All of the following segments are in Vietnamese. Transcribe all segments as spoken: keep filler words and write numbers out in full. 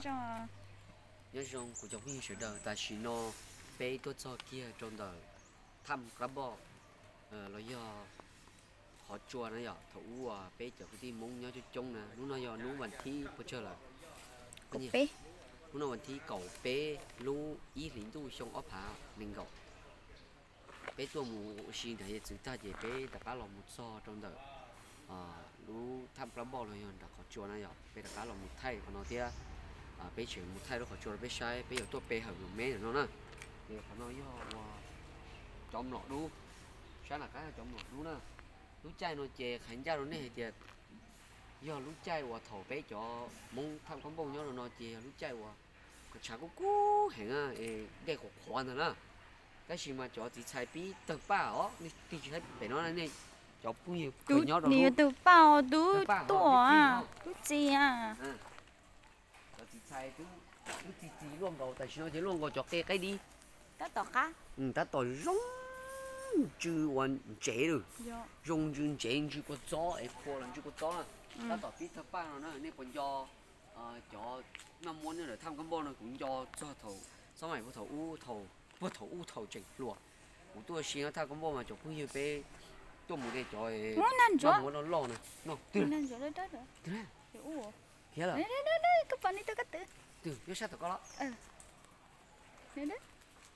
cho nhớ rằng của cháu mình sẽ đợi ta chỉ nó bé tôi cho kia trong đời thăm cá bò là do họ chua nó giờ thủ bé chờ cái tim muốn nhớ cho chung nè nó nói do nó vẫn thi có chơi là cục bé nó vẫn thi cầu bé lu ý lính tu xong ốp hạ mình cầu bé tôi muốn xin thấy chúng ta về bé đã cá lòng một so trong đời lu thăm cá bò rồi đã họ chua nó giờ bé đã cá lòng một thay còn nó kia bé chuyển một thay nó họ chua bé sai bé giờ tôi bé hợp mẹ nó nè thì họ nói do trong lọ đu sáng là cái trong lọ đu nè lúc trai nó chè khánh ra nó này thì do lúc trai và thầu bé cho mong tham quan bông nhớ nó chè lúc trai và cái chả có cú hẹn à đây có khoan rồi nè cái gì mà cho thì xài bí từ ba ó thì chỉ thấy bé nó này cho bao nhiêu tú nhiều từ bao tú to à tú gì à cho thì xài tú tú thì thì luôn đầu tại sao nó chỉ luôn gọi cho cái cái đi ta tỏ cá ừ ta tỏ rong chứ hoàn chế được dùng dùng chế chứ có gió ấy qua lần chứ có gió ta tỏ biết thằng ba nó nên còn do cho năm muốn nữa để thăm cái bọn nó cũng do cho thầu sau này có thầu u thầu có thầu u thầu chỉnh luôn một tôi xin nó thằng cái bọn mà chụp cũng như bé tôi muốn để cho muốn ăn chỗ muốn nó lo nè nó từ ăn chỗ đấy đó rồi từ này u kia là đấy đấy đấy cái phần này tôi cắt từ từ nó sát được có đó ừ đấy đấy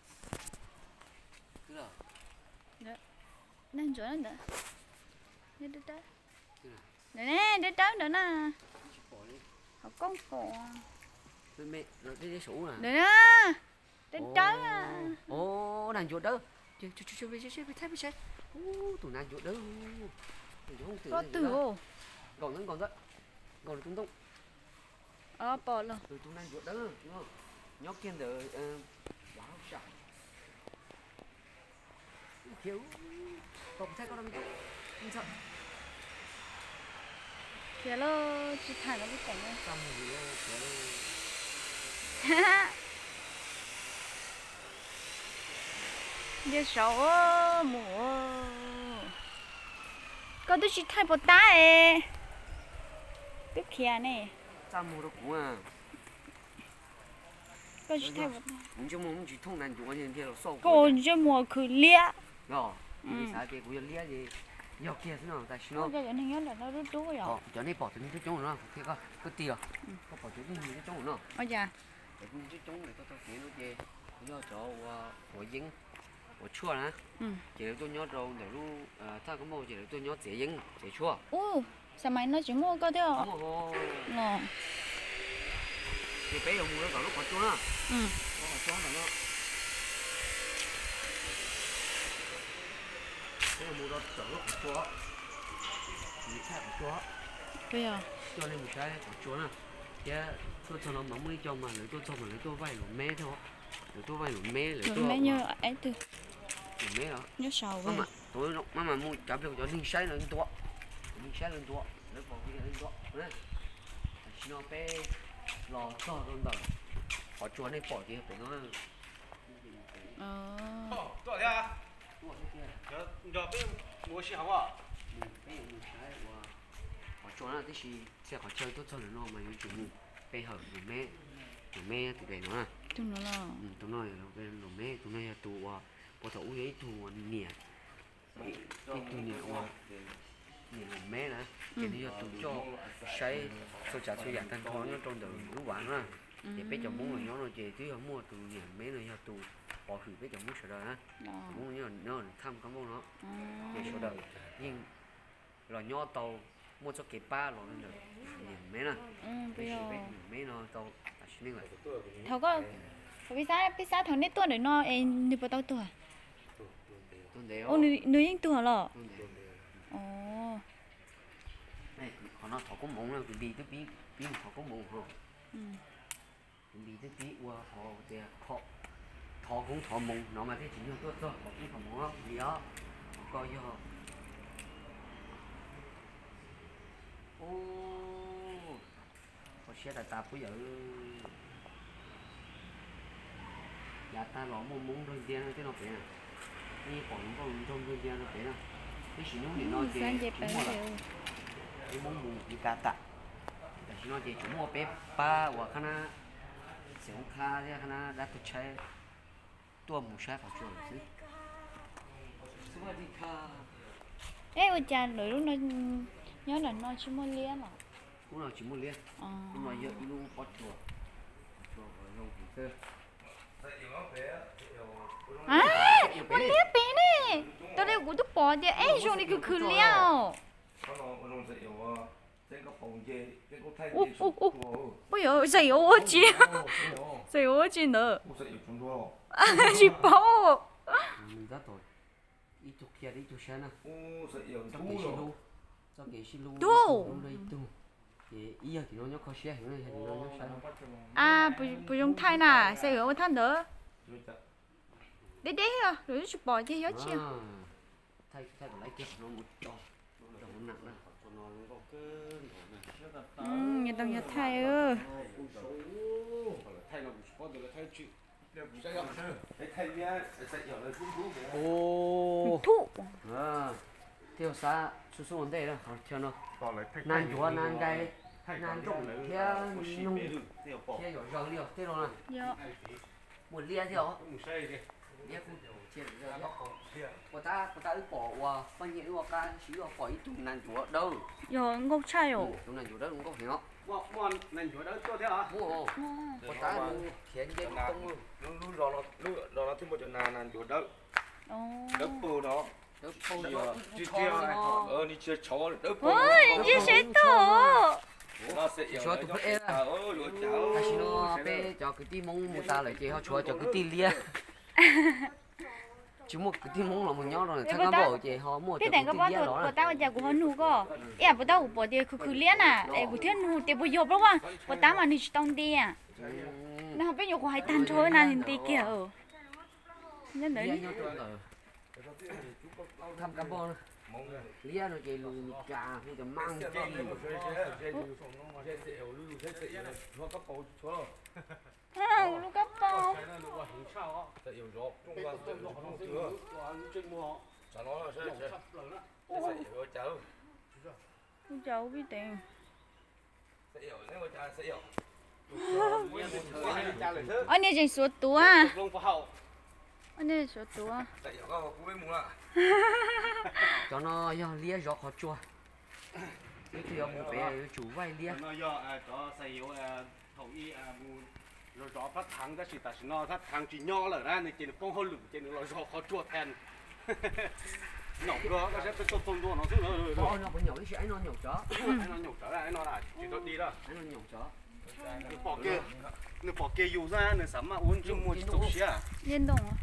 từ là nên chỗ nữa đấy đấy đấy đấy nè đấy đó nữa nè học con cò mẹ rồi cái sủ nè đấy nè đấy đó ô nàng chuột đó chưa chưa chưa biết chưa biết thấy biết thấy ô tụi nàng chuột đó có từ ô còn vẫn còn đó còn tung tung ờ bỏ luôn từ tụi nàng chuột đó đúng không nhóc kia đợi wow sao thiếu không thấy có đâu không sợ kia lo chỉ thả nó đi cảnh này xong rồi kia giờ sáu mùa có đứa chỉ thay bột đá ấy biết kia này xong mùa đó cũng à có chỉ thay bột mình cho muốn chỉ thông nàng chuột như thế là sâu có chỉ mùa cứ lia rồi vì sao thì cũng lia gì giờ kia thế nào tại sao cho nên nhớ là nó rất đúng rồi cho nên bỏ từ những cái chỗ nó thì có cái tiền có bỏ từ những cái chỗ nó ôi dạ để những cái chỗ này có tôi kể nó gì do chỗ của dính của chua nè chỉ để tôi nhớ rồi để lúc ta có mua chỉ để tôi nhớ dễ dính dễ chua ô sao mày nó chỉ mua có thế hả nè thì bé ông mua nó còn lúc còn chua nữa ừ nó còn chua nó cái mua đó chọn lúc còn chua thì khác còn chua bây giờ cho nên một cái còn chua nè cái tôi cho nó mắm mới cho mà lấy tôi cho mà lấy tôi vay lụm mé thôi lấy tôi vay lụm mé lấy tôi mé như ấy từ lụm mé đó nhớ sầu vậy mà tôi nó mà mua chấm cho linh sấy lên to linh sấy lên to lấy bỏ cái lên to đấy xin nó bé lò cho luôn đầu họ chua này bỏ đi phải nó ờ 多少钱啊？要要被我洗好不好？ bé mua sấy và họ chua nó thì sẽ họ chơi tốt cho nó mà những chủ bé hở lụm mé lụm mé thì để nó nè tụi nó là tụi nó bên lụm mé tụi nó tụ bỏ thấu ấy tụ nhẹ cái tụ nhẹ qua nhẹ lụm mé nè cái này tụ cho sấy số trả số giảm thanh toán nó trong đời ngũ bản nè thì bé chồng muốn là nó nó về tí không mua tụ nhẹ mé này cho tụ bỏ thử bé chồng muốn sợ đời á muốn nhớ nó thăm cái món nó về sợ đời nhưng là nho tàu mua cho cái ba rồi nên được nhẹ mé nè bây giờ bé mé nó tàu nên là thầu có bây giờ bây giờ thằng nít tuổi để nó em đi vào tao tuổi ô nữ nữ những tuổi rồi ồ này họ nói thọ có mộng là bị cái bí bí thọ có mộng hả bị cái bí qua họ thì thọ thọ cũng thọ mộng nó mà cái chuyện tốt tốt họ cũng thọ mộng lắm gì đó coi cho họ ô họ sẽ là tạp bây giờ dạ ta lọ mông mông đôi tiên cái nó phải nè đi còn có trong đôi tiên nó phải nè cái gì nó thì nó thì chúng là cái mông mông thì cả tạ cái gì nó thì chúng mua bé ba hoặc khana sẽ không kha thế hả đã có chơi tua mù sai phải chơi chứ sao đi kha ê ôi cha rồi lúc nó nhớ là nó chỉ muốn lia mà lúc nào chỉ muốn lia nhưng mà giờ ilu bắt chuột chuột ở trong cũng thế à con lia bé này tao đây cũng tốt bỏ đi ê rồi này cứ cứ lia ô ô ô bây giờ dày ô chị dày ô chị nữa à chị bỏ mình rất rồi ít chút kia đi chút sáng nào cho cái xí lu cho cái xí lu lu đây tu thì ý là thì nó nhóc khó xe thì nó thì nó nhóc sai à不不用太呐dày ô thanh nữa đấy đấy à rồi chị bỏ đi hết chị thay thay lấy tiếp nó một trò nó nặng nè cho nó có cơn ừ nhà tao nhà thay ơ ô thu à theo xa số số vấn đề đó họ theo nó nan chúa nan gai nan rộng theo nhung theo giỏi giỏi liều theo nó dạ một lia theo lia cũng chia của ta của ta ức bỏ qua bao nhiêu qua ca chỉ là bỏ ít tụng nan chúa đâu dạ ngốc trai ồ tụng nan chúa đó cũng có hiểu không mua mua nan chúa đó cho thế hả mua của ta thiện trên công luôn luôn luôn rồi nó luôn rồi nó thêm một chuyện nào nan chúa đó đớp bù đó đớp bù đó chưa chưa ờ đi chưa chó đớp bù ôi như sẽ tổ nó sẽ chúa tụi nó em à hay xin nó bé cho cái tim mông một ta lại chơi họ chúa cho cái tim lia chỉ một cái tim mông là một nhau rồi thằng nó bảo chơi họ mua cho cái tim lia đó là tao giờ của họ nụ cơ em bữa tao bỏ đi cứ cứ liên à em bữa thiên nụ để bữa vô đâu mà bữa tao mà đi tông đi à nó bây giờ có hai tan thôi nè nhìn tí kìa ở nhân đấy thăm cá bò lia rồi chơi lùi trà hay là mang chi à lúc cấp bao cháu biết tiền anh này chỉ số tua anh này số tua cho nó do lia gió khó chua cái thì ông bé chủ vay lia nó do cho xây thầu y rồi gió phát thắng ra chỉ ta chỉ nó phát thắng chỉ nho lở ra này chỉ phong hơi lửng chỉ nó gió khó chua thèn nhổ cơ nó sẽ tôi tôi nó xuống rồi rồi nó phải nhổ đi anh nó nhổ chó anh nó nhổ chó là anh nó là chỉ tôi đi đó anh nó nhổ chó bỏ kia nó bỏ kia dù ra nó sắm mà uống chung một chút xíu liên động à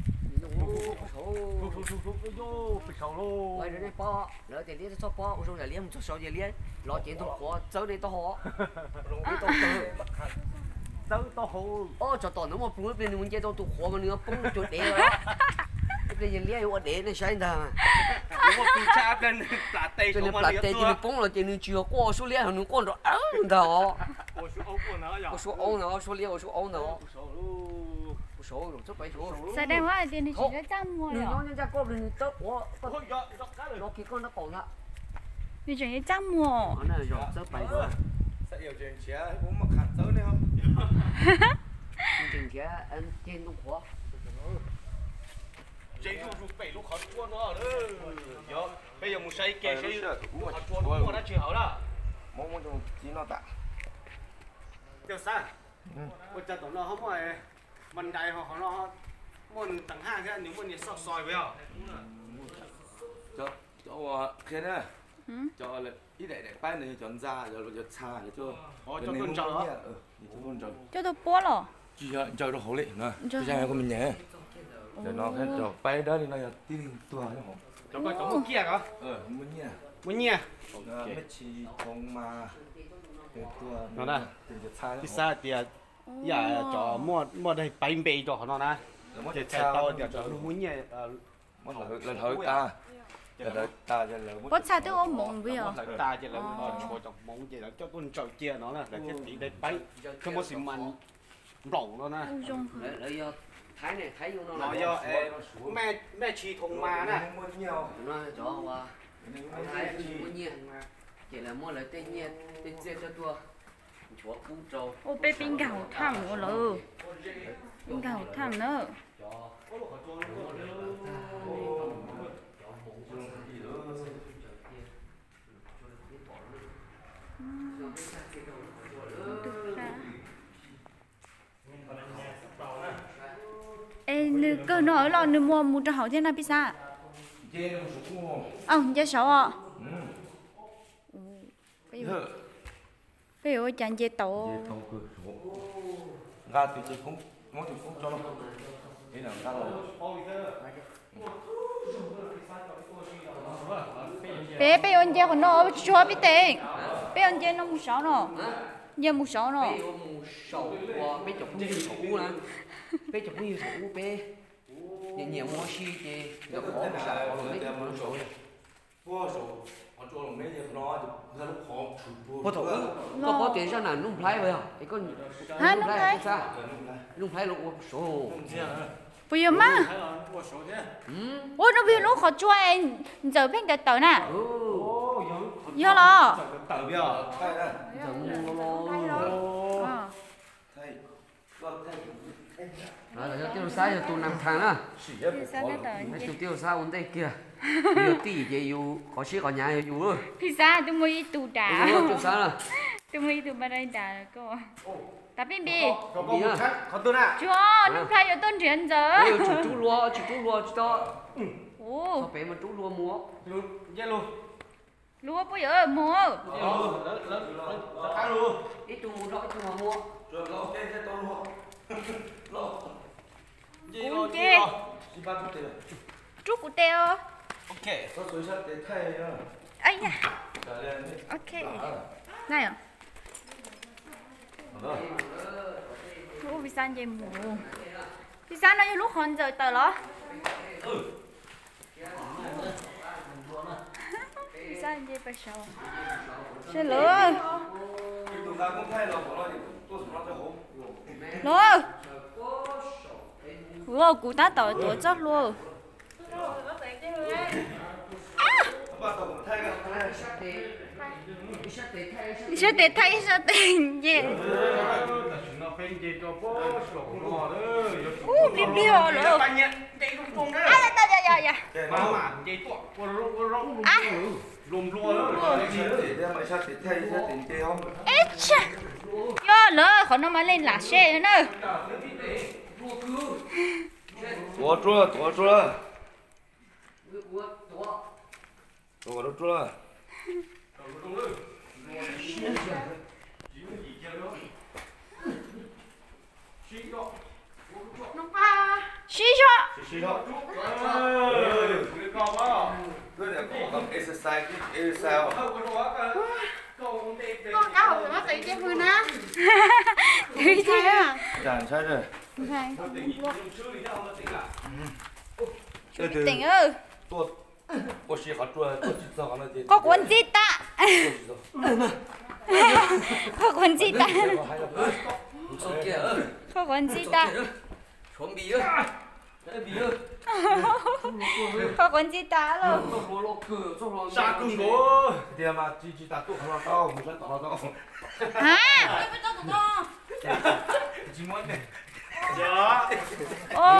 vậy rồi đây po lỡ tiền lia cho po rồi là lia một chút sau giờ lia lo chuyện tôi khó chơi đây tôi khó đi tôi chơi tới tôi hồ ô cho tôi nó một bún bên muốn chơi tôi tôi khó mà nữa bún chuột đẻ rồi bây giờ lia yêu đẻ nó sai ta mà một cái cha bên là tây cho nên là tây cho nên bún là cho nên chưa qua số lia nó con rồi áo đó số ấu nó số lia số ấu nó số rồi chút bảy số sao đây quá tiền thì chỉ có trăm mua rồi rồi nó nhân ra con đừng tớ của nó kia con nó còn đó thì chỉ có trăm mua nó này rồi tớ bảy rồi sẽ nhiều chuyện chia cũng mặc hẳn tới này không chuyện chia anh trên đúng khó trên lúc lúc bảy lúc khó chua nó đó bây giờ một say kè say khó chua nó đã chịu hảo đó mong muốn dùng chỉ nó tạ tiêu xa bây giờ tụi nó không phải mình đại họ họ nó muốn tầng hai thế nếu muốn đi soi soi với họ cho cho thế này cho là ít để để bay này chọn ra rồi rồi xa rồi cho cho con trâu đó cho con trâu cho tôi bố rồi chỉ cho cho nó hậu lệ nữa cho cha con mình nhé để nó cái cho bay đó thì nó là tin tua nó hậu cho con cho một kia cả ờ muốn nhỉ muốn nhỉ mấy chi không mà tua nó nè xa thì xa thì giờ cho mua mua đây bay bể cho nó nè thì chạy tàu thì cho nó muốn nhỉ mất lần hồi ta lần ta giờ là bố cha tôi ôm mộng bây giờ ta chỉ là cho cho mong chỉ là cho con trâu chia nó là cái tí đây bay không có gì mình lẩu nó nè lấy lấy thái này thái vô nó nó do mẹ mẹ chi thùng mà nè nó cho qua thái mua nhiều chỉ là mua lấy tên nhiên tên chia cho tua chúa cú trâu ô bé pin gạo thẳng nữa lờ pin gạo thẳng nữa ê nữ cơ nói là nữ mua một trâu thế nào pizza ờ giờ sáu à bây giờ chẳng dễ tổ gà thì chỉ không món thì không cho nó thế nào gà rồi bé bé anh chơi còn nó cho biết tiền bé anh chơi nó một sáu nó giờ một sáu nó bé một sáu bé chụp nhiều thủ nè bé chụp nhiều thủ bé nhiều nhiều mua xí thì gặp khó một sáu rồi bé chụp một sáu mua số họ cho mấy giờ nó ra lúc họ có thủ có có tiền sao nào nung phái vậy à cái con hả nung phái sao nung phái lúc số bây giờ mà ôi nó bây giờ nó khó cho em giờ bên cái tờ nè giờ là tờ bây giờ đó là tiêu xa cho tôi năm tháng á tiêu tiêu xa ổn đây kia nhiều tỷ gì yêu có xí có nhà yêu luôn pizza tôi mới tụ đá tiêu xa là tôi mới tụ bên đây đá cô tapi bi có có một khách có tôi nè chúa nó phải ở tuần chuyển giờ yêu chú chú lúa chú chú lúa chú đó ồ có bé mà chú lúa mua luôn dễ luôn lúa bây giờ mua lớn lớn lớn lớn luôn ít chú mua đó ít chú mua rồi lo cái cái to luôn lo gì Ủa, lo chê. gì lo chỉ ba chút tiền chút của teo ok có số sách để thay nữa ấy da trả lên đi ok này à rồi ô pizza gì mù pizza nó như lúc hòn giờ tờ đó pizza gì bây giờ xin lỗi tụi ta cũng thay rồi của nó thì tôi sẽ nói cho hổ lỗi lỗi cụ ta tờ tuổi chết luôn bắt đầu thay cái thay sẽ để thay sẽ tiền gì nó phải gì cho bố sổ ngò đó ô đi đi rồi lỗi bạn nhận chạy không không đấy à dạ dạ dạ dạ mà mà chạy to cô rong cô rong à lùm lùa đó để đem lại sách để thay sách tiền kia không ít cha do lỡ còn nó mà lên là xe nữa tua chua tua chua tua đó chua xí cho xí đó cái con đó cái này có cầm exercise cái exercise con cá hộp nó tự chơi vui ná thứ thế à chẳng sai rồi tỉnh ơi tua có xí hạt chua có xí sao nó có cuốn gì ta có cuốn gì ta có cuốn gì ta chuẩn bị ơi bị ơi có cuốn gì ta luôn tôi lo cửa tôi lo xa cưng bố thì mà chỉ chỉ ta tụ nó cao một cái to to hả chỉ muốn này dạ ô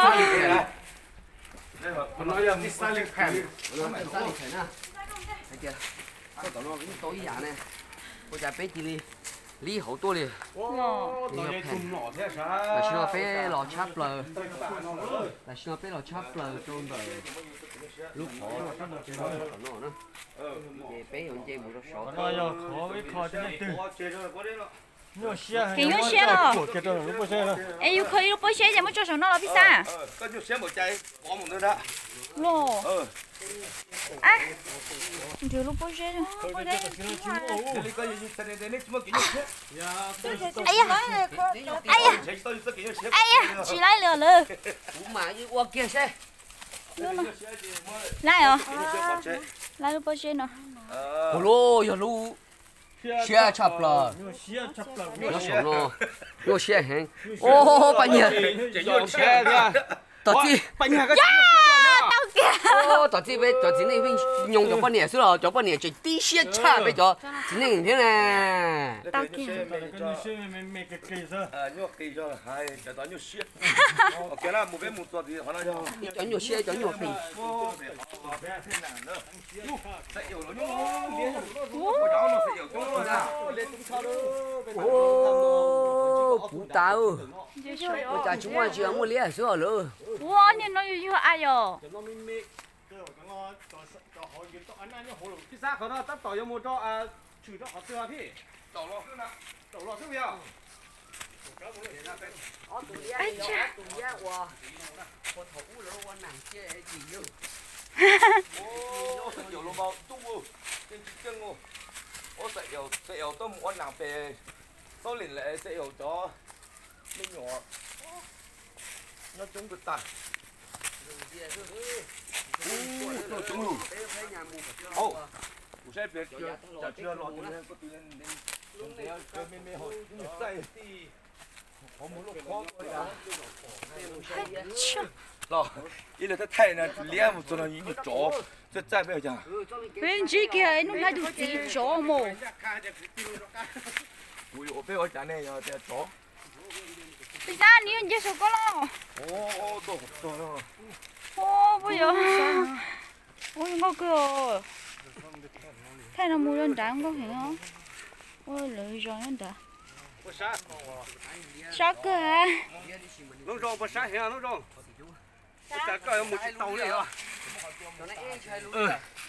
còn nói là cái sai lịch khẳng nó phải sao lịch nè thấy chưa tôi tao nó cái tối giả này tôi trả bé chỉ đi lý hậu tôi đi ô tôi đây cùng nọ thế sao là xin nó bé lò chắp lờ là xin nó bé lò chắp lờ trôn rồi lúc họ nó nữa về bé hôm chơi một số nó giờ khó với khó thế này từ nhiều xe cái nhiều xe rồi cái đó lúc xe rồi em yêu khơi lúc bữa xe giờ mới cho nó là pizza có nhiều xe một chai bỏ một nữa đó lô ờ à chưa lúc bữa xe rồi đi coi như thế này đấy chứ mà kiểu như thế ai da ai da ai da chỉ lại lừa lừa cũng mà như qua kia xe lại à lại lúc bữa xe nữa hồ lô giờ lu xe chập lờ xe chập lờ nó sống nó nó xe hẹn ô bao nhiêu chỉ nhiều xe thôi tao chi bánh nhà cái tao kìa 哦，到这边到这那边用咗半年是咯，咗半年最低些差别咗，只能天咧。 Tao kia. À, nhóc kỳ cho là hai, cho tao nhóc xiết. Cái là một cái một tuần thì họ nói cho. Cho nhiều xe, cho nhiều phi. Sẽ hiểu nó nhóc. Có cháu nó sẽ hiểu chúng nó ra. Ô, phụ tao. Ôi cha chúng tôi chưa mua lía sữa nữa. Wow, nhìn nó yêu ai rồi? Cái xác của nó tất tỏi cho một cho à chửi cho họ tưa thì tỏi lọ nữa tỏi lọ thứ gì à? Ai cha. Tụi ya wow. Có thấu lỗ quan nàng chơi gì nữa. Ô, sẽ hiểu nó bao tung ô. Trên chiếc chân ô. Ô, sẽ hiểu, sẽ hiểu tôi một con nàng về. Sau liền lại sẽ hiểu cho bên nhỏ. Nó chống được tàn. Nó chống lùi. Ô, cũng sẽ biết chưa, chả chưa lọt cho nên có tiền nên chúng ta chơi mê mê hồi nhưng mà say có một lúc khó rồi, ý là cái thay này lia một chỗ nào như chó, rất chạy bây giờ. Bên dưới kia nó hay được gì chó mồ. Ui, ở bên ở chỗ này là chó. Bây giờ nếu như số có lo. Ô, ô, tôi tôi nó. Ô, bây giờ. Ôi ngó cơ. Thay nó mua lên trắng có hiểu không? Ôi lợi rồi anh ta. Sao cơ hả? Nó rong bớt sát hả nó rong. Chả có một chiếc tàu này à? Ừ.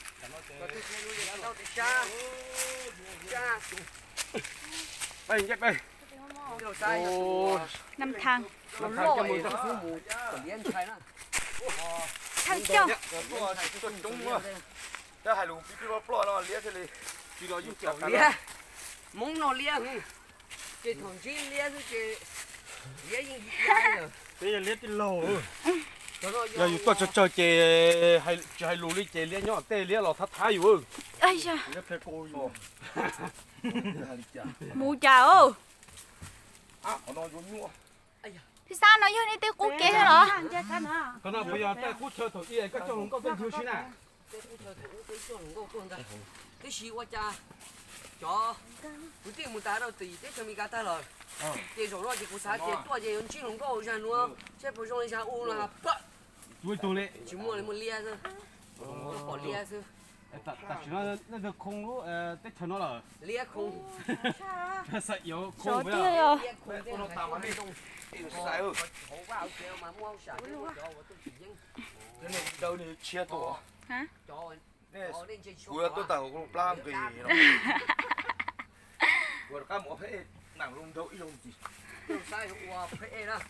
Đây nhắc đây. Ô. Năm thằng. Năm thằng cho mười trăm số mù. Thằng châu. Cái hai lũ bị bị bỏ nó lia thế này. Chỉ đó dùng chảo Lia. Mông nó lia hả? Cái thằng chi lia chứ cái lia gì dài rồi. Bây giờ lia trên lầu. Giờ dùng tôi cho cho chè hay hay lù đi chè lia nhỏ tê lia lò thắt tháiอยู่ Ây da. Lia phải cô rồi. Mù chào. À, nó dùng nhua. Thì sao nó như này tiêu cú kia hả? Còn nào bây giờ tay cú chơi thổi yên cái trong có cái thiếu chi nào? Cái gì quá cha. Cho. Cái tiền mình ta đâu thì cái cho mình cả ta rồi. Cái rồi nó chỉ có sáu cái tua cái chỉ能够上nữa. Chứ bổ sung sang u là bật. Tôi tôi lệ. Chỉ mua lấy một lia thôi. Bỏ lia thôi. Tại tại nó nó được không lúc tết cho nó là. Lia không. Thật sự yếu Số không tiêu bây giờ. rồi. Nó tao ăn đi. Sai ơi. Cái này đâu đi chia tổ. Hả? Nè, cuối tôi tao cũng làm cái gì nó. Cuối các mỏ phải nặng luôn đâu ít đâu gì. Sai quá phải đó.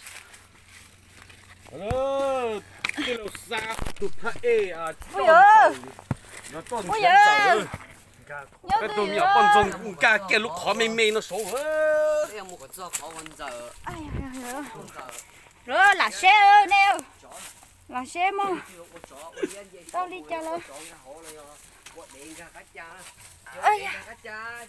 Ờ, cái lô xa tụt thà ê à. Ôi giời. Nó toàn Ôi chân giời. giờ. Cái tụi nhỏ con rồng ca kia lúc khó mê mê nó xấu hết. Đây là một cái giò khó hơn giờ. Ai da. Rồi là xe ơi nè. Là xe mà. Tao đi cho nó. Ây da.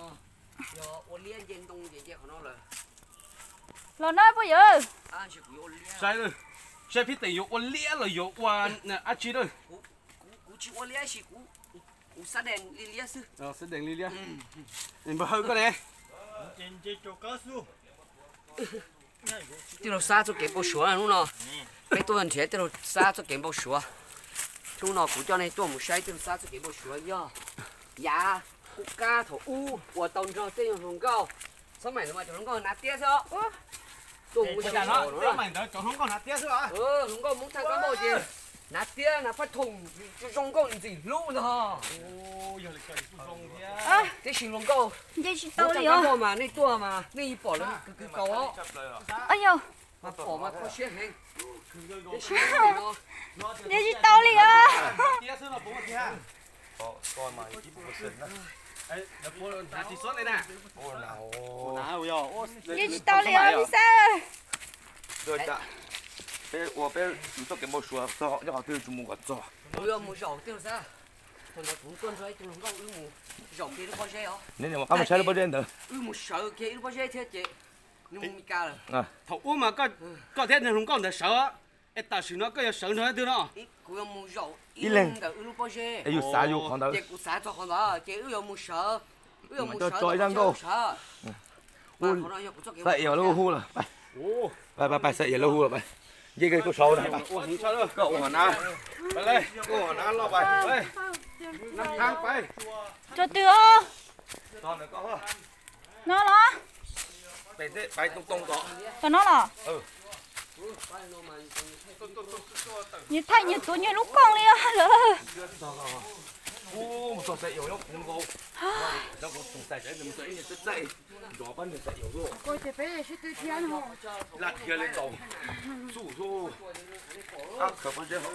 Lo nói bây giờ. Sai rồi. Sai phía tây yếu ôn lia rồi yếu qua nè á chi rồi. Cú chịu ôn lia chỉ cú cú sát đèn lia lia sư. Ờ, sẽ đèn lia lia. Mình bảo hơn cái này. Tiêu xa cho cái bao sữa luôn nó. Cái tôi hình thế tiêu xa cho cái bao sữa. Chúng nó cũng cho này tôi một sai tiêu xa cho cái bao sữa nhá. Dạ, cú cá thổ u, của tàu cho tên hồng cao. Sao mày mà chúng con nát tia sao? Tôi muốn Chả nó, cái mảnh đó cháu không còn hạt tía nữa. Ừ, không có muốn thằng có bao gì. Nát tia là phát thùng, trong con gì lũ rồi. Ồ, giờ lại cần su rong thế. À, Thế xin luôn câu. vậy chị Tao tao đi đi à? mà, này tua mà, này bỏ lên cái cái cầu á. Ây da. Mà bỏ mà có xe hình. Thế xin nó. Vậy chị tao đi à? Tía xưa là bố mà tía. Coi mà ít một sừng đó. Ấy, đập bố là chỉ sót đây nè. Ô nào. Nào rồi, ô. Vậy chị tao đi à? Vì sao? Rồi đã. Bé, tôi bé chủ tịch cái một số cho cho họ tiêu chúng mua cái cho. Ôi một rổ tiêu ra. Còn nó cũng tuân rồi, tôi không có ư một rổ kia nó có xe hả? Nên mà các bạn chơi nó bao nhiêu được? Ư một sợ kia nó có xe thế chị. Nhưng mà mi ca rồi. À. Thầu u mà có có thế nên không có được sợ. ê ta xin nó cái sống thôi được nó ít cũng có mua rau Ít lên. cả ưu bao giờ ai yêu xa yêu con đó chị cũng xả cho con đó chị ưu mua sợ ưu Mà mua cho sợ trọi răng cô. sợ mà con nói cũng cho cái Dậy ở lâu hu là bay ô bay bay bay dậy ở lâu hu là bay dây cái cô sâu này bay ô không sao đâu cậu hòn á bay lên cô hòn á lo bay đây năm tháng bay cho tiêu còn nữa có nó nó bay thế bay tung tung có cho nó là ừ như thay như tôi như lúc con liền rồi ô một số dậy yếu lắm không cô đâu có sùng dậy dậy dậy như tức dậy gió bắn được dậy yếu luôn Cô thì phải sẽ tư thiên hồ. lạt kia lên đầu sủ sủ ăn khởi bao giờ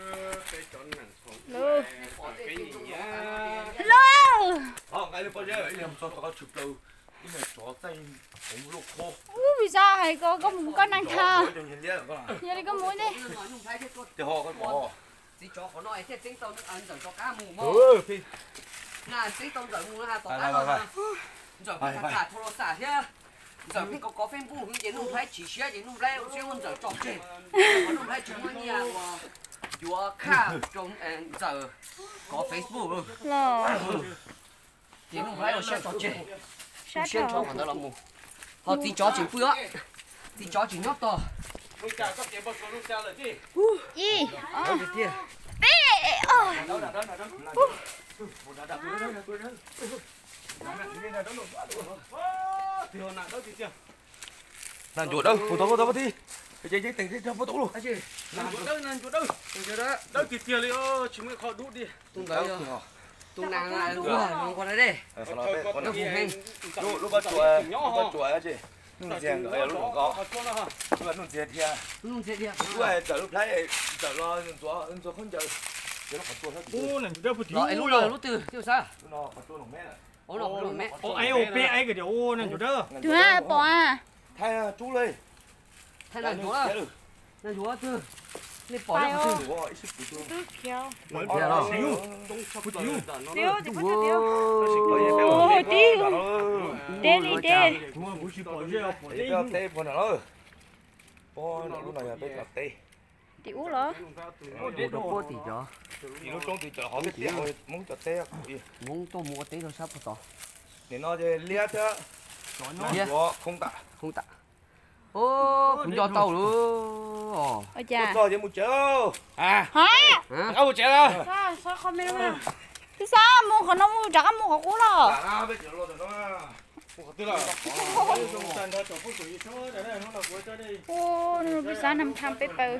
lơ cái gì nhá lơ ờ cái bao giờ ấy làm sao có chụp đâu cái này chó tay cũng lục khô ui vì sao hay có có muốn con ăn thà cho nhìn nhé giờ đi có muốn đi thì họ có bỏ chị cho con nói thế tính tao ăn rồi cho cá mù mà ừ phi nà tính tao rồi mù ha tao Vai, cá vai, vai. mà rồi phải cả thô lỗ xả chứ giờ mình có có phim bu hướng dẫn phải chỉ xé thì nung leo xé hơn giờ cho chơi có nung phải chúng mình nhà chúa khá trong giờ có Facebook luôn là thì nung phải xé cho chơi sát xé cho rồi còn đó là mù họ tí chó chỉ bữa tí chó chỉ nhót to lúc chào các chị bao số lúc chào là gì gì đâu thì kia ê ờ đâu đâu đâu đâu thiếu nào đâu chị chưa nàng chuột đâu không có đâu đi cái dây tình trong phố tủ luôn làm chỗ đâu làm chỗ đâu chỗ đó đâu chị chưa đi ô chúng mình khó đút đi tung đấy tung nàng là đúng rồi đúng con đấy đi nó phù hình lúc lúc bắt chuột lúc bắt chuột á chị nung chèn rồi lúc có lúc nung chèn thì nung chèn thì lúc này giờ lúc thấy giờ lo chuột chuột không chờ giờ nó phải chuột hết ô lần đó phải rồi lúc rồi lúc từ tiêu sao nó phải chuột mẹ này ô nó nó mẹ ô ai ô pe ai cái điều ô lần đó thứ hai bỏ à thay chú lên thay là chúa là chúa từ đi bỏ Ai ra ô từ Ủa, ít sức của tôi. cứ kéo tiêu tiêu thì có tiêu Ôi, ô tiêu Ôi, tê đi tê chúng ta phải bỏ ra bỏ Để đi cho tê vào nó. Ôi, nó lúc này là bên là tê. tiêu lỡ một đồ bố thì chó Thì lúc trong thì chợ họ biết tê, muốn cho tê. muốn tôi mua tí rồi sắp to Để nó thì lia chứ. Lia. Nó không tạ. không tạ ô cũng cho tao luôn ôi Nó chà cho chứ một chớ. à hả hả đâu trẻ đâu sao sao không biết đâu thứ sao mua khẩu nó mua trả mua khẩu cũ rồi À, bây giờ lo rồi nó. tức là sàn đó chỗ phố tuổi số đấy này nó là của cho đi ô nó biết sao nằm tham bếp bờ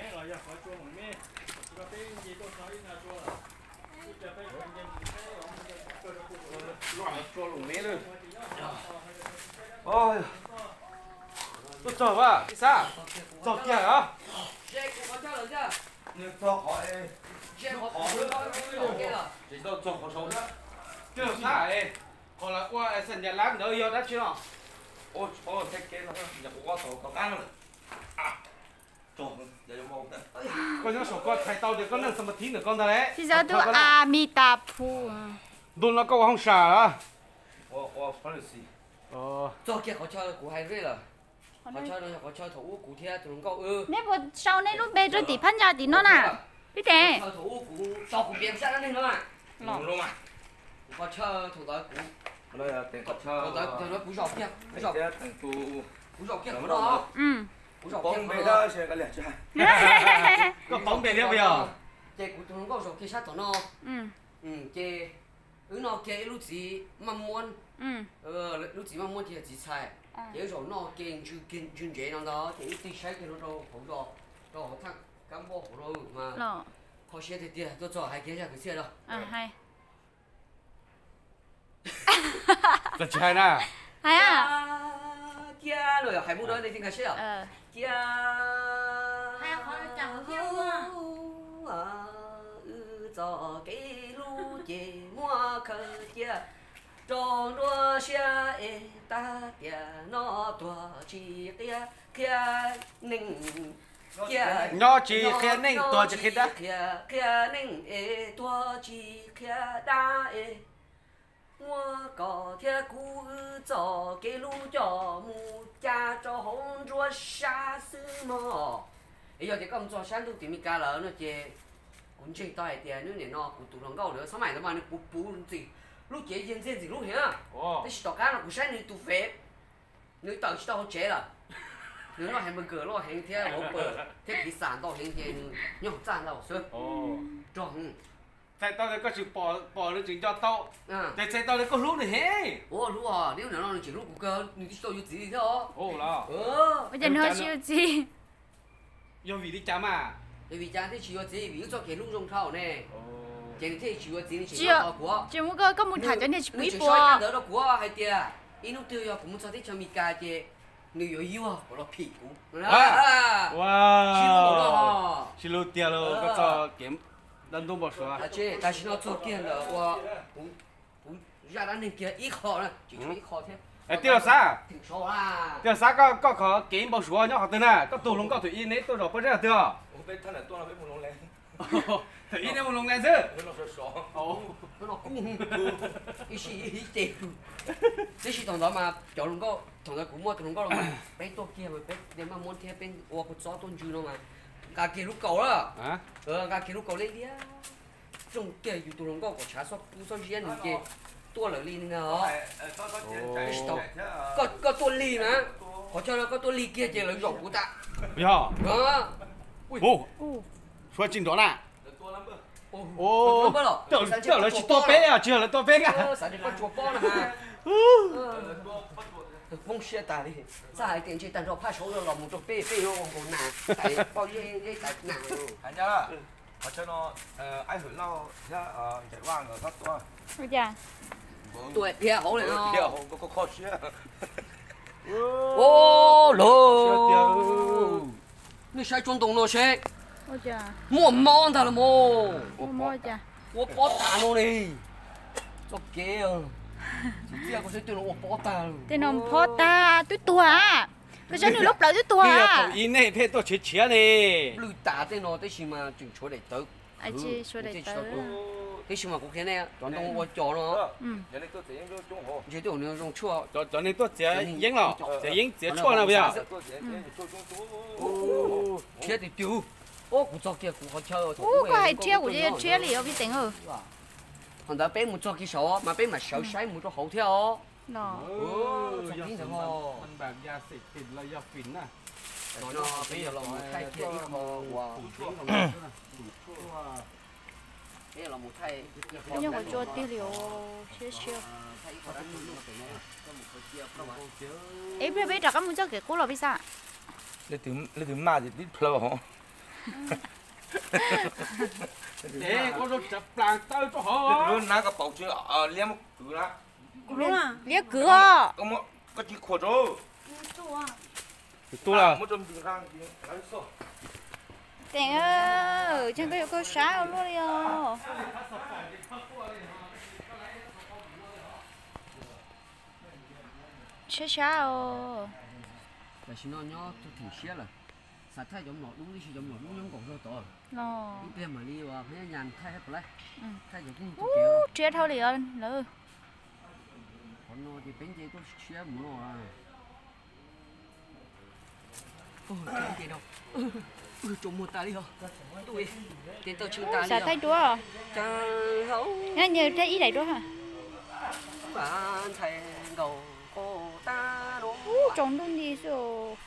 cho lủng mé luôn Ôi, tôi chờ quá sao chờ kia hả xe cũng có cho được chưa nhưng cho hỏi xe có có có kia rồi chỉ cho cho họ sống đó. chưa sao ấy còn là qua sân nhà láng đâu yêu đã chưa Ôi, ôi, thế kia nó nhập qua tổ có ăn rồi. À. Trời ơi, giờ vô một tận. con nhớ sổ con thay tàu thì con nâng sầm thí nữa con ra đấy thì giờ tôi à mi ta phu đun nó câu không xả à Ôi, ôi, phải là gì? ờ cho kia có cho của hai rồi là có cho nó có cho thủ của kia thủ câu ư nếu mà sau này lúc bé rồi thì phân ra thì nó nè biết thế cho thủ của sau của biển sát nên nó Đúng luôn mà. có cho thủ tới của Đây là tiền cọc thủ tới thủ tới của dọc kia của dọc Đây thằng tu của dọc kia của nó ừ của dọc bóng kia về của nó đó xem cái liệt cha. có bóng về đấy bây giờ chơi của thủ câu dọc kia sát thủ nó ừ ừ chơi ừ nó chơi lúc gì mắm muôn ừ ờ lúc gì mắm muôn thì chỉ xài有時候攞鏡住見轉嘢咁咯，啲啲細嘅都都好多，都好睇，咁波好多嘛。 rồi 好些啲啲都做係幾隻佢先咯。 à hay là chị hai nè hay à kia rồi係冇咗你點解先啊？ ờ kia。 係啊，我就跳啊。 啊，做幾路節目可啲。trong đua xe ta tiền nó tua chỉ kia kia ninh kia nhỏ chỉ kia ninh tua chỉ kia đó kia kia ninh tua chỉ kia đa我搞铁鼓做给路叫木家着红着啥什么 ấy giờ thì có cho sáng lúc thì mình cá lỡ nó chè cũng chơi to hay tiền nữa này nó cũng tụi nó gạo nữa sao mày nó mà nó bù bù gì lúc chè gì gì gì lúc hả cái tàu cá nó cũng sáng như tụ phép nếu tàu chỉ tàu chè là nếu nó hành bờ cửa nó hành theo một bờ theo cái sản tàu hành theo nhau sản đâu sơ tròn tại tao đấy có chịu bỏ bỏ nó chừng cho tao tại tại tao đấy có lúc này hết ồ lúc à nếu nó nó chỉ lúc cũng cơ nhưng chỉ tao yêu gì thôi ồ là ờ bây giờ nó siêu gì yêu vì đi chăm à bởi vì cha thì chỉ có gì ví dụ cho cái lúc rong thảo này chỉ thì chỉ có gì chỉ chỉ có của chỉ muốn có có muốn thả cho nên chỉ quý quý bùa bùa đỡ đó của hay tiệt inu tiêu yo cũng cho thích cho mi ca chứ nếu yêu yêu à có nó phỉ cũng wow xin lỗi tiền rồi có cho kiếm đơn đông bỏ số à chứ ta xin nó cho tiền rồi wa cũng cũng ra đàn nên kia ít khó nè chỉ ít khó thế ê tiêu sao 挺熟啦 tiêu sao có có có kiếm bỏ số nhá học tên nè có tù lông có thủy in đấy tôi rồi có rất tiêu 我被他俩断了，被木龙来， thủy in đấy một lông lên chứ 我老是爽。 ồ nó nó cũng ý sĩ ý tiền thế thì thằng đó mà cháu lông có thằng đó cũng mua thằng đó mà bé tôi kia mà bé nếu mà muốn theo bên ô có gió tôn dư đâu mà cả kia lúc cầu đó hả ờ cả kia lúc cầu lên đi á trong kiaอยู่ตัวลงก็กดช้าซอกกูซ่อนเย็นเจตัวเหลือลีนึงเหรอก็ก็ตัวลีนะขอเจ้าแล้วก็ตัวลีเกียเจเหลือหยกกูตะ bây giờ เออ ô số trình đó nè 多了不？ ô tưởng tưởng là chỉ to bé à chưa là to bé cả เออสายก็จัวป้อนะฮะmong xe ta đi sao hai tiền chơi tàn rồi phá số rồi lòng một chỗ bê bê luôn còn nà tại bao nhiêu cái tại nà 人家啦，我叫我呃爱回闹，一呃一万个他多。 bây giờ tuổi thì hổ này 别 nó 好，我我考试。 ô lô你sai trung động nó xe bây giờ mua món thật là mua mua mua giờ 我包大了你做嘅啊只係我想對我包大咯 tên nó phô ta túi tua à cái chỗ này lúc lại túi tua bây giờ à thủy in này phê tôi chết chết này lưu打啲我啲是嘛仲坐嚟到 ai chi số đây tới 啲是嘛嗰啲呢廣東我做咯 ừ 人家都怎样都中好。 chỉ tôi nếu dùng chua cho cho nên tôi sẽ赢了sẽ赢sẽ chua nào bây giờ 做人家做中多。 切thì tiêu ô cũng cho kia cũng khó chơi ô có hai chia của chị chia liệu biết tính rồi thằng đó bé một cho cái số mà bé mà sáu sáu một cho hậu theo nó ô cho cái thằng มันแบบยาเสพติดเลยยาฝิ่นน่ะ nó nó bây giờ là một thay kia ít khó wow bây giờ là một thay nhưng mà cho tiêu liệu chia chia ấy bây bây giờ các muốn cho cái cũ là biết sao 你點你點罵住啲 flow 嗬？ để có rồi chập làng tao cho 你 họ 點拿個保證啊兩個啦？ đúng à lia cửa 咁我個字擴咗。 tôi là 我仲點講？點講？ tiền ơi chẳng có có sao luôn đi à chết sao là xin nó nhó tôi thử xe là sát thay giống nó đúng đi giống nó đúng giống còn rồi to nó lúc kia mà đi vào cái nhàn thay hết rồi thay giống cũng Ú, kéo chết thôi liền lỡ còn nó thì bánh gì tôi xe mua nó à ôi cái gì đâu ui trộm một tay đi hả tôi tiền tao chừng tay đi sao hả thấy đúa trời hấu nghe như thấy ý này đúa hả bạn thầy đầu cô ta đúng Ú, trồng luôn đi rồi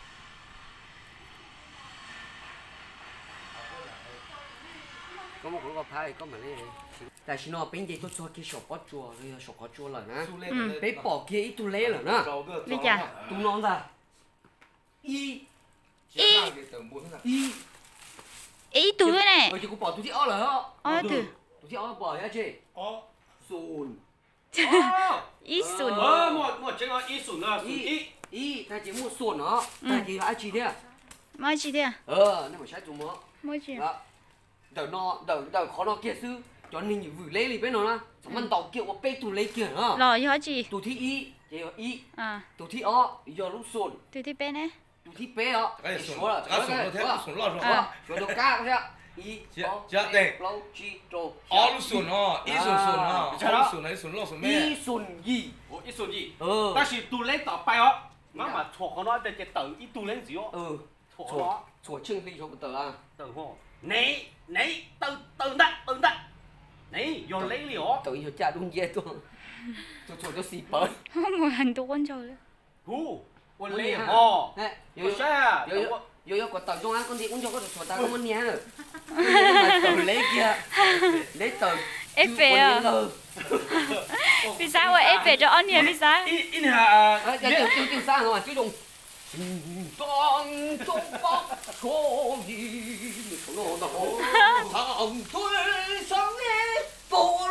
có một cái phai có mà đây tại sao nó bánh gì tôi cho cái sọt bát chua cái sọt bát chua là nè bé bỏ kia ít tu lê là nè bây giờ tu non ra y y y ý tụi cái này rồi chị cũng bỏ tu chị ó là hả ó từ tu chị ó bỏ ra chị ó sùn ý sùn ờ một một chừng ít sùn là sùn ít y ta chỉ mua sùn nó ta chỉ là chỉ thế à mới chỉ thế à ờ nên mà sai tụi nó mới chỉ đó đầu nó đầu đầu khó nó kia sư cho nên nhiều vừa lấy đi bên nó nè mình tàu kiểu một bé tụ lấy kia hả rồi gì hả chị tụ thi y chỉ y à tụ thi ó giờ lúc sùn tụi thì bên này tụ thi bé đó cái số sùn là cái sùn nó thế sùn lo rồi à số đồ cá thế y chết đây. lâu chi trâu ó lúc sùn nó ít sùn sùn nó Chả đó. ó sùn này sùn lo sùn y mẹ sùn gì ủa ít sùn gì ừ ta chỉ tu lấy tao bay ó nó mà thuộc của nó để cái tự ít tu lấy gì ó ừ 错错了， 错清非说不得啊， 等会你你等等得等得，你要你了， 等一下家中间做，做错就死本。 我很多温州的。 不，我你哦， 哎，有不有是啊， 有有我有有個豆中啊，嗰啲工作嗰度坐得咁樣靚啊，豆你嘅，你豆。 Ép về à? Vì sao vậy? Ép về cho anh nhỉ? Vì sao? in in hà, Ờ, tiêu tiêu tiêu sao rồi mà chứ dùng. Con trung Bắc có gì nó nó thằng tôi sáng lên bộ.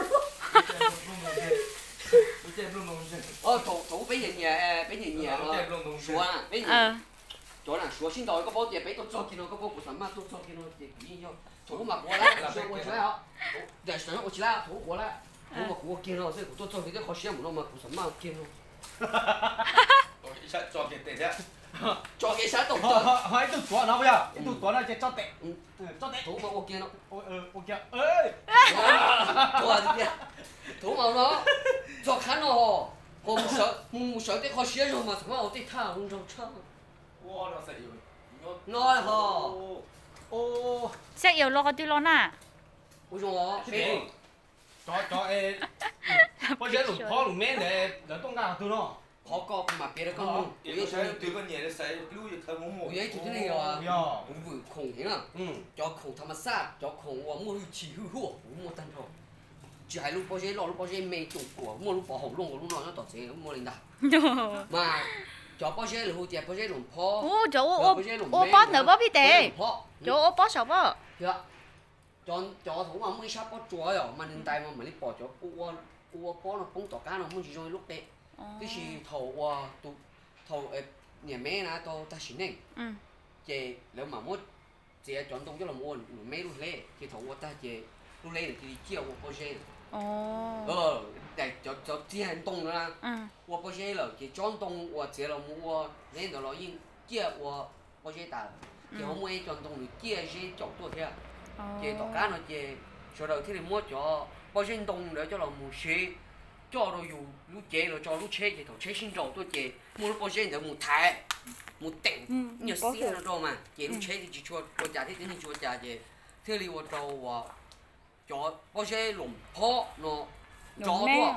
Ờ, thủ thủ bây giờ nhà bây giờ nhà xóa à, bây giờ chỗ nào xóa xin đòi có bao giờ bây tôi cho kia nó có bao của sản mà tôi cho kia nó thì gì nhau. thủ mà过来，我我起来啊，对，等下我起来，thủ过来，thủ mà của kia nó，所以我做这个好羡慕了嘛，của什么kia nó， 一下抓给对的， 做嘅啥都得， hỏi tôi tuột nó bây giờ, tôi tuột nó cho tệ, cho tệ, thủ mà của kia nó， 我呃我叫，哎， 做啲，thủ mà nó，做看咯，我唔想唔想啲好羡慕嘛，什麼我啲他唔做錯， 哇，那是有， nói hò， ô, Chắc yêu lo tôi lo nè. 為什麼？ cái cho cho em, bây giờ lục khó lục mẹ để để tông cả tôi nó, khó có mà别的根本， 有个谁对个年的谁，比如一头毛毛， 我有做呢個啊， 呀， 我會窮型啊。 嗯， cho khổng thầm sát cho khổng và mua chỉ hư hùa cũng mua tân thôi chỉ hai lúc bao giờ lo lúc bao giờ mê trục của mua lúc bỏ hậu luôn lúc nào nó tỏ sẽ mua lên đã mà cho bao giờ là hồi tiệp bao giờ lủng phó Ô, chỗ ô ô bó nữa bó bị tệ. Chỗ ô bó sầu bó. dạ cho cho thủ mà mới sắp có chúa rồi mà nên tay mà mình lấy bỏ cho cua cua bó nó không tỏ cá nó muốn chỉ rồi lúc đấy cái gì thầu và tụ thầu nhà mẹ na to ta xin này chị nếu mà muốn chị chọn tông cho là mua mấy lúc lê thì thầu của ta chị lúc lê thì chiều của bao giờ ờ để cho cho chị hành tông nữa của bao giờ là chị chọn tông của chị là mua nên nó nói yên chiều của bao giờ ta thì không mua chọn tông được chiều chị chọn tôi thế chị tỏ cá nó chị sau đó thì mua cho bao giờ tông để cho là mua xe cho nó dùng lúc chế rồi cho lúc chế thì thầu chế xin rồi tôi chế mua lúc bao giờ để mua thái một tỉnh nhiều xe nó cho mà chế lúc chế thì chỉ cho cho trả thì tính cho trả chế thế thì tôi cho và cho bao giờ lồng phó nó cho tôi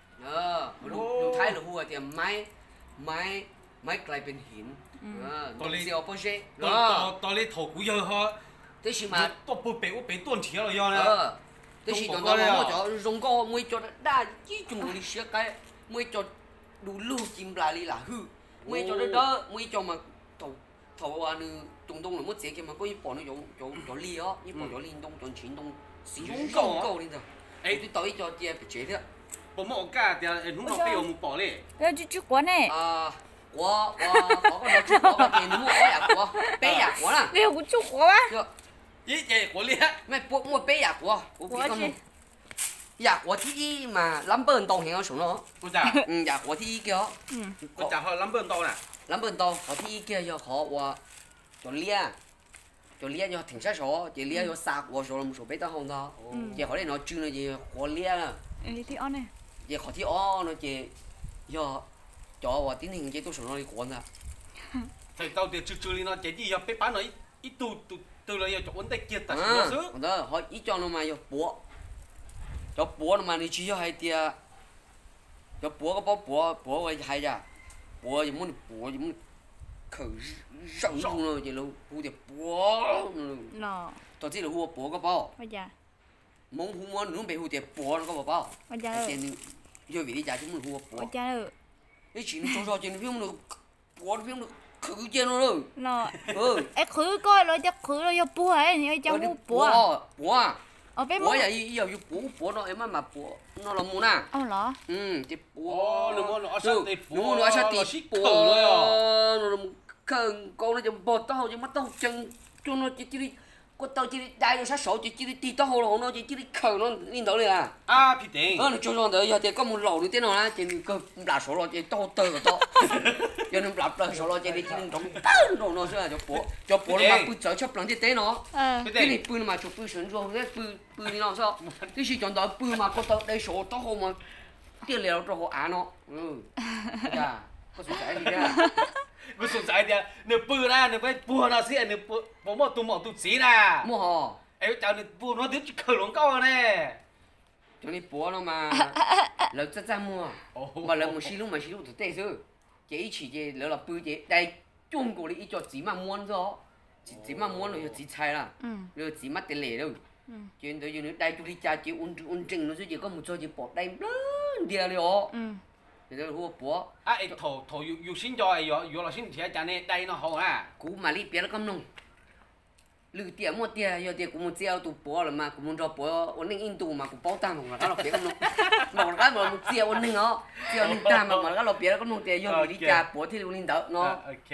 ờ lúc lúc thái là hùa thì máy máy máy lại bên hiển ờ tôi lấy bao giờ tôi tôi tôi lấy thầu của giờ họ, thế thì mà tôi bố bé bé tuần thiếu rồi giờ nè. ờ thế thì chúng ta mua cho dùng co mới cho đa chỉ chung đi xếp cái mới cho đủ lưu kim lại đi là hư mới cho nó đỡ mới cho mà thầu thầu à nữ trung đông là mất chế kia mà có ít bỏ nó giống giống giống ly á ít bỏ giống liên đông giống chiến đông sử dụng cầu cầu lên rồi ấy tôi tới cho chia bị chế thế bố mẹ cả thì em không nói bé ông bỏ đi. Cái chú chú quá nè. à quá quá có cái đó có cái tiền mua ở nhà quá bé nhà quá nè Điều của chú quá. Ý vậy của liệt. mày mua mua bé nhà quá Quá chứ. nhà quá thì mà lắm bơn đồng hiện xuống nó Cô chả, ừ nhà quá thì kia cô chả họ lắm bên tao nè. lắm bơn đồng họ thì kia cho họ và cho lia cho lia cho thành sát số chỉ lia cho sạc của số là một số bé tao không đó chỉ họ đây nó chưa là gì họ lia à Ừ thì on này. chỉ họ thì ó nó chỉ cho cho và tiến hành chế tôi số nó đi cuốn ra Thầy tao thì chưa chưa đi nó chế gì giờ bé bán nó ít tu tu từ là giờ cho vấn đề kia ta à nó xứ. còn đó họ ít cho nó mà cho búa cho búa nó mà đi chỉ cho hai tia cho búa cái bó búa búa vậy hay ra búa gì muốn búa gì muốn khử rộng luôn rồi chỉ là hú thì búa Nó. tôi chỉ là hú búa cái bao Bây giờ. muốn hú muốn nó bị hú thì búa nó có bao Bây giờ. tiền giờ vì đi trả chúng mình hú búa Bây giờ. cái chuyện nó cho trên phim được búa phim được khử trên nó rồi Nó. ừ Ê khử coi rồi cho khử rồi cho bùa ấy, rồi cho bùa bùa. búa Ở bên búa giờ giờ giờ búa búa nó em mà búa nó là muốn à Ờ lọ. ừ thì búa Ồ, nó muốn nó sát thì nó muốn nó sát thì búa nó là cần con nó chấm bột tao chứ mắt tao chân cho nó chỉ chỉ đi có tao chỉ đi đại rồi sát sổ chỉ chỉ đi tì tao hồ nó chỉ chỉ đi khờ nó đi đâu này à À, phi tiền. ờ nó cho nó đợi giờ thì có một lẩu nữa thế nào á chỉ có là sổ lo chỉ tao tơ rồi tao cho nên là là sổ lo chỉ đi chỉ trong tơ rồi nó sẽ cho búa cho búa nó mà bự trở chấp lần thế thế nó Ờ. cái này bự mà chụp bự sườn rồi cái bự bự đi nó sao cái gì chọn đó bự mà có tao đây sổ tao hồ mà tiền lèo cho họ án nó ừ dạ có sự trái gì ra 我上仔啲，你背啦，你背背那些，你背冇乜讀冇讀字啦。 mua hò 哎，就你背那啲克隆高咧。 cho nên bố nó mà lỡ chắc chắn mua mà lỡ một xí lúc mà xí lúc thực tế chứ chỉ chỉ chỉ lỡ là bự chỉ đây chung của đi cho chỉ mà muốn thôi chỉ chỉ mà muốn rồi chỉ xài là rồi chỉ mà tiền lẻ đâu chuyện tới chuyện đây tôi đi cha chỉ ôn ôn trình nó chỉ có một số chỉ bỏ đây lớn đi rồi thì tôi hùa bố 啊，哎，頭頭要要先咗，要要落先睇一陣呢，低no好啊。 cú mà đi biết nó cầm nông lư tiền mua tiền giờ tiền cũng muốn treo tụ bố là mà cũng muốn cho bố ổn định in tụ mà cũng bao tam mà cái lọc biết cầm nông mà còn cái mà một treo ổn định nó treo định tam mà cái lọc biết cầm nông tiền giờ đi cha bố thì luôn đỡ nó OK。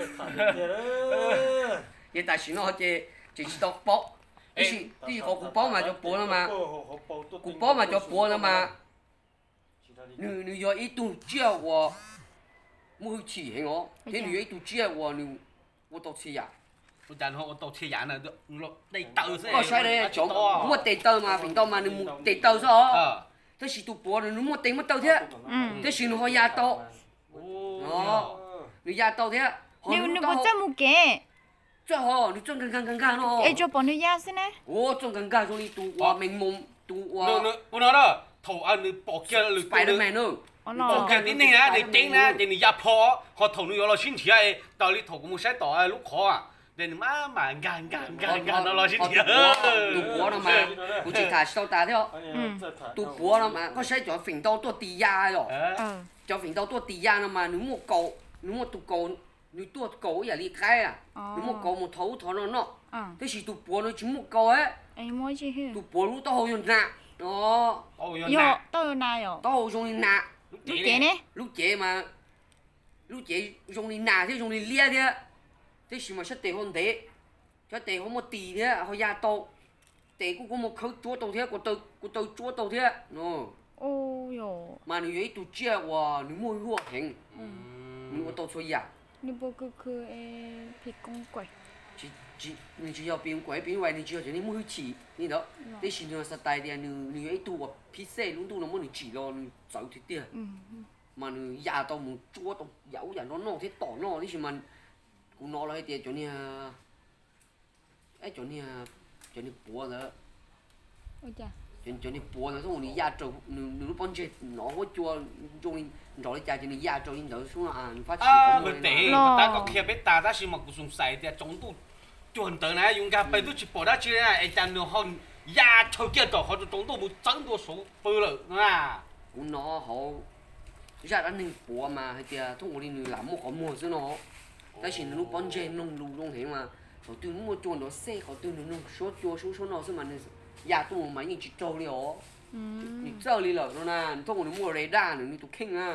vậy tại sao nó chỉ chỉ đọc bố đi đi có cú bố mà cho bố nó mà cú bố mà cho bố nó mà nữ nữ giờ ít tụ treo của mua chỉ hay ngó thế nữ ít tụ treo của nữ của tụ chỉ à 我然後我到車人啊，落地豆先。 我衰咧，做冇地豆嘛，平豆嘛，你冇地豆咗。都是到薄你冇地冇豆啫。嗯。都算可廿豆。哦。你廿豆啫。 你你不怎麼嘅？ 最好你種更更更加咯。 誒，做幫你壓先咧？ 我種更加種你度話明夢度話。 你你我攞啦，頭啊你薄嘅你。 Spiderman 咯。 薄嘅點呢啊？你頂啦，你你入破，學頭你有落先條誒，但你頭冇使袋啊，碌殼啊。 nên má mà gan gan gan gan nó lo xin thiệt tụ búa nó mà cũng chỉ thả sâu ta theo tụ búa nó mà có sẽ cho phình đâu tua tì ya rồi cho phình đâu tua tì ya nó mà nếu một cầu nếu một tụ cầu nếu tua cầu giờ đi khai à nếu một cầu một thấu thấu nó nó thế thì tụ búa nó chỉ một cầu ấy tụ búa lúc tao hồi nạ đó yo tao hồi nạ yo tao hồi dùng nạ lúc chế nè lúc chế mà lúc chế dùng đi nạ thế dùng đi lia thế thế gì mà sẽ tệ hơn thế cho tệ hơn một tỷ thế họ gia tàu tệ cũng có một khẩu chúa tàu thế của tôi của tôi chúa tàu thế nó ô yo mà nếu ấy tụi chia và nếu mua hoa hình nếu mua tàu xoay giả nếu bố cứ cứ bị công quậy chỉ chỉ nếu chỉ要变鬼变坏你只要就你mua chỉ你đó thế thì nó sẽ tài thì nếu nếu ấy tụi và phi xe lúc tụi nó muốn chỉ lo走thì tiền mà nếu gia tàu một chúa tàu dẫu giả nó nó thế tỏ nó thế thì mà cũng nó lại tiền chỗ này ấy chỗ này chỗ này bùa nữa chỗ chỗ này bùa nữa xong rồi gia trâu nếu bón chết nó có chua trong rồi cha chỗ này gia trâu nó xuống là ăn phát à mình để ta có kia biết ta ta chỉ mặc quần sài thì trong tu chuẩn tới này dùng cả bây giờ chỉ bỏ ra chơi này anh chàng nó hòn gia trâu kia đó họ trong tu một chân đua số bự rồi à cũng nó họ ra ăn nên bùa mà hay kia thông qua đi người làm một họ mua chứ nó tại vì nó bón trên nông lù nông thế mà họ từ nó mua chuồn nó xe họ từ nó nông số chua số số nó xem mà nhà tôi mà những chỉ trâu đi ó những trâu đi lợn nó nè thông nó mua radar nữa tụi kinh à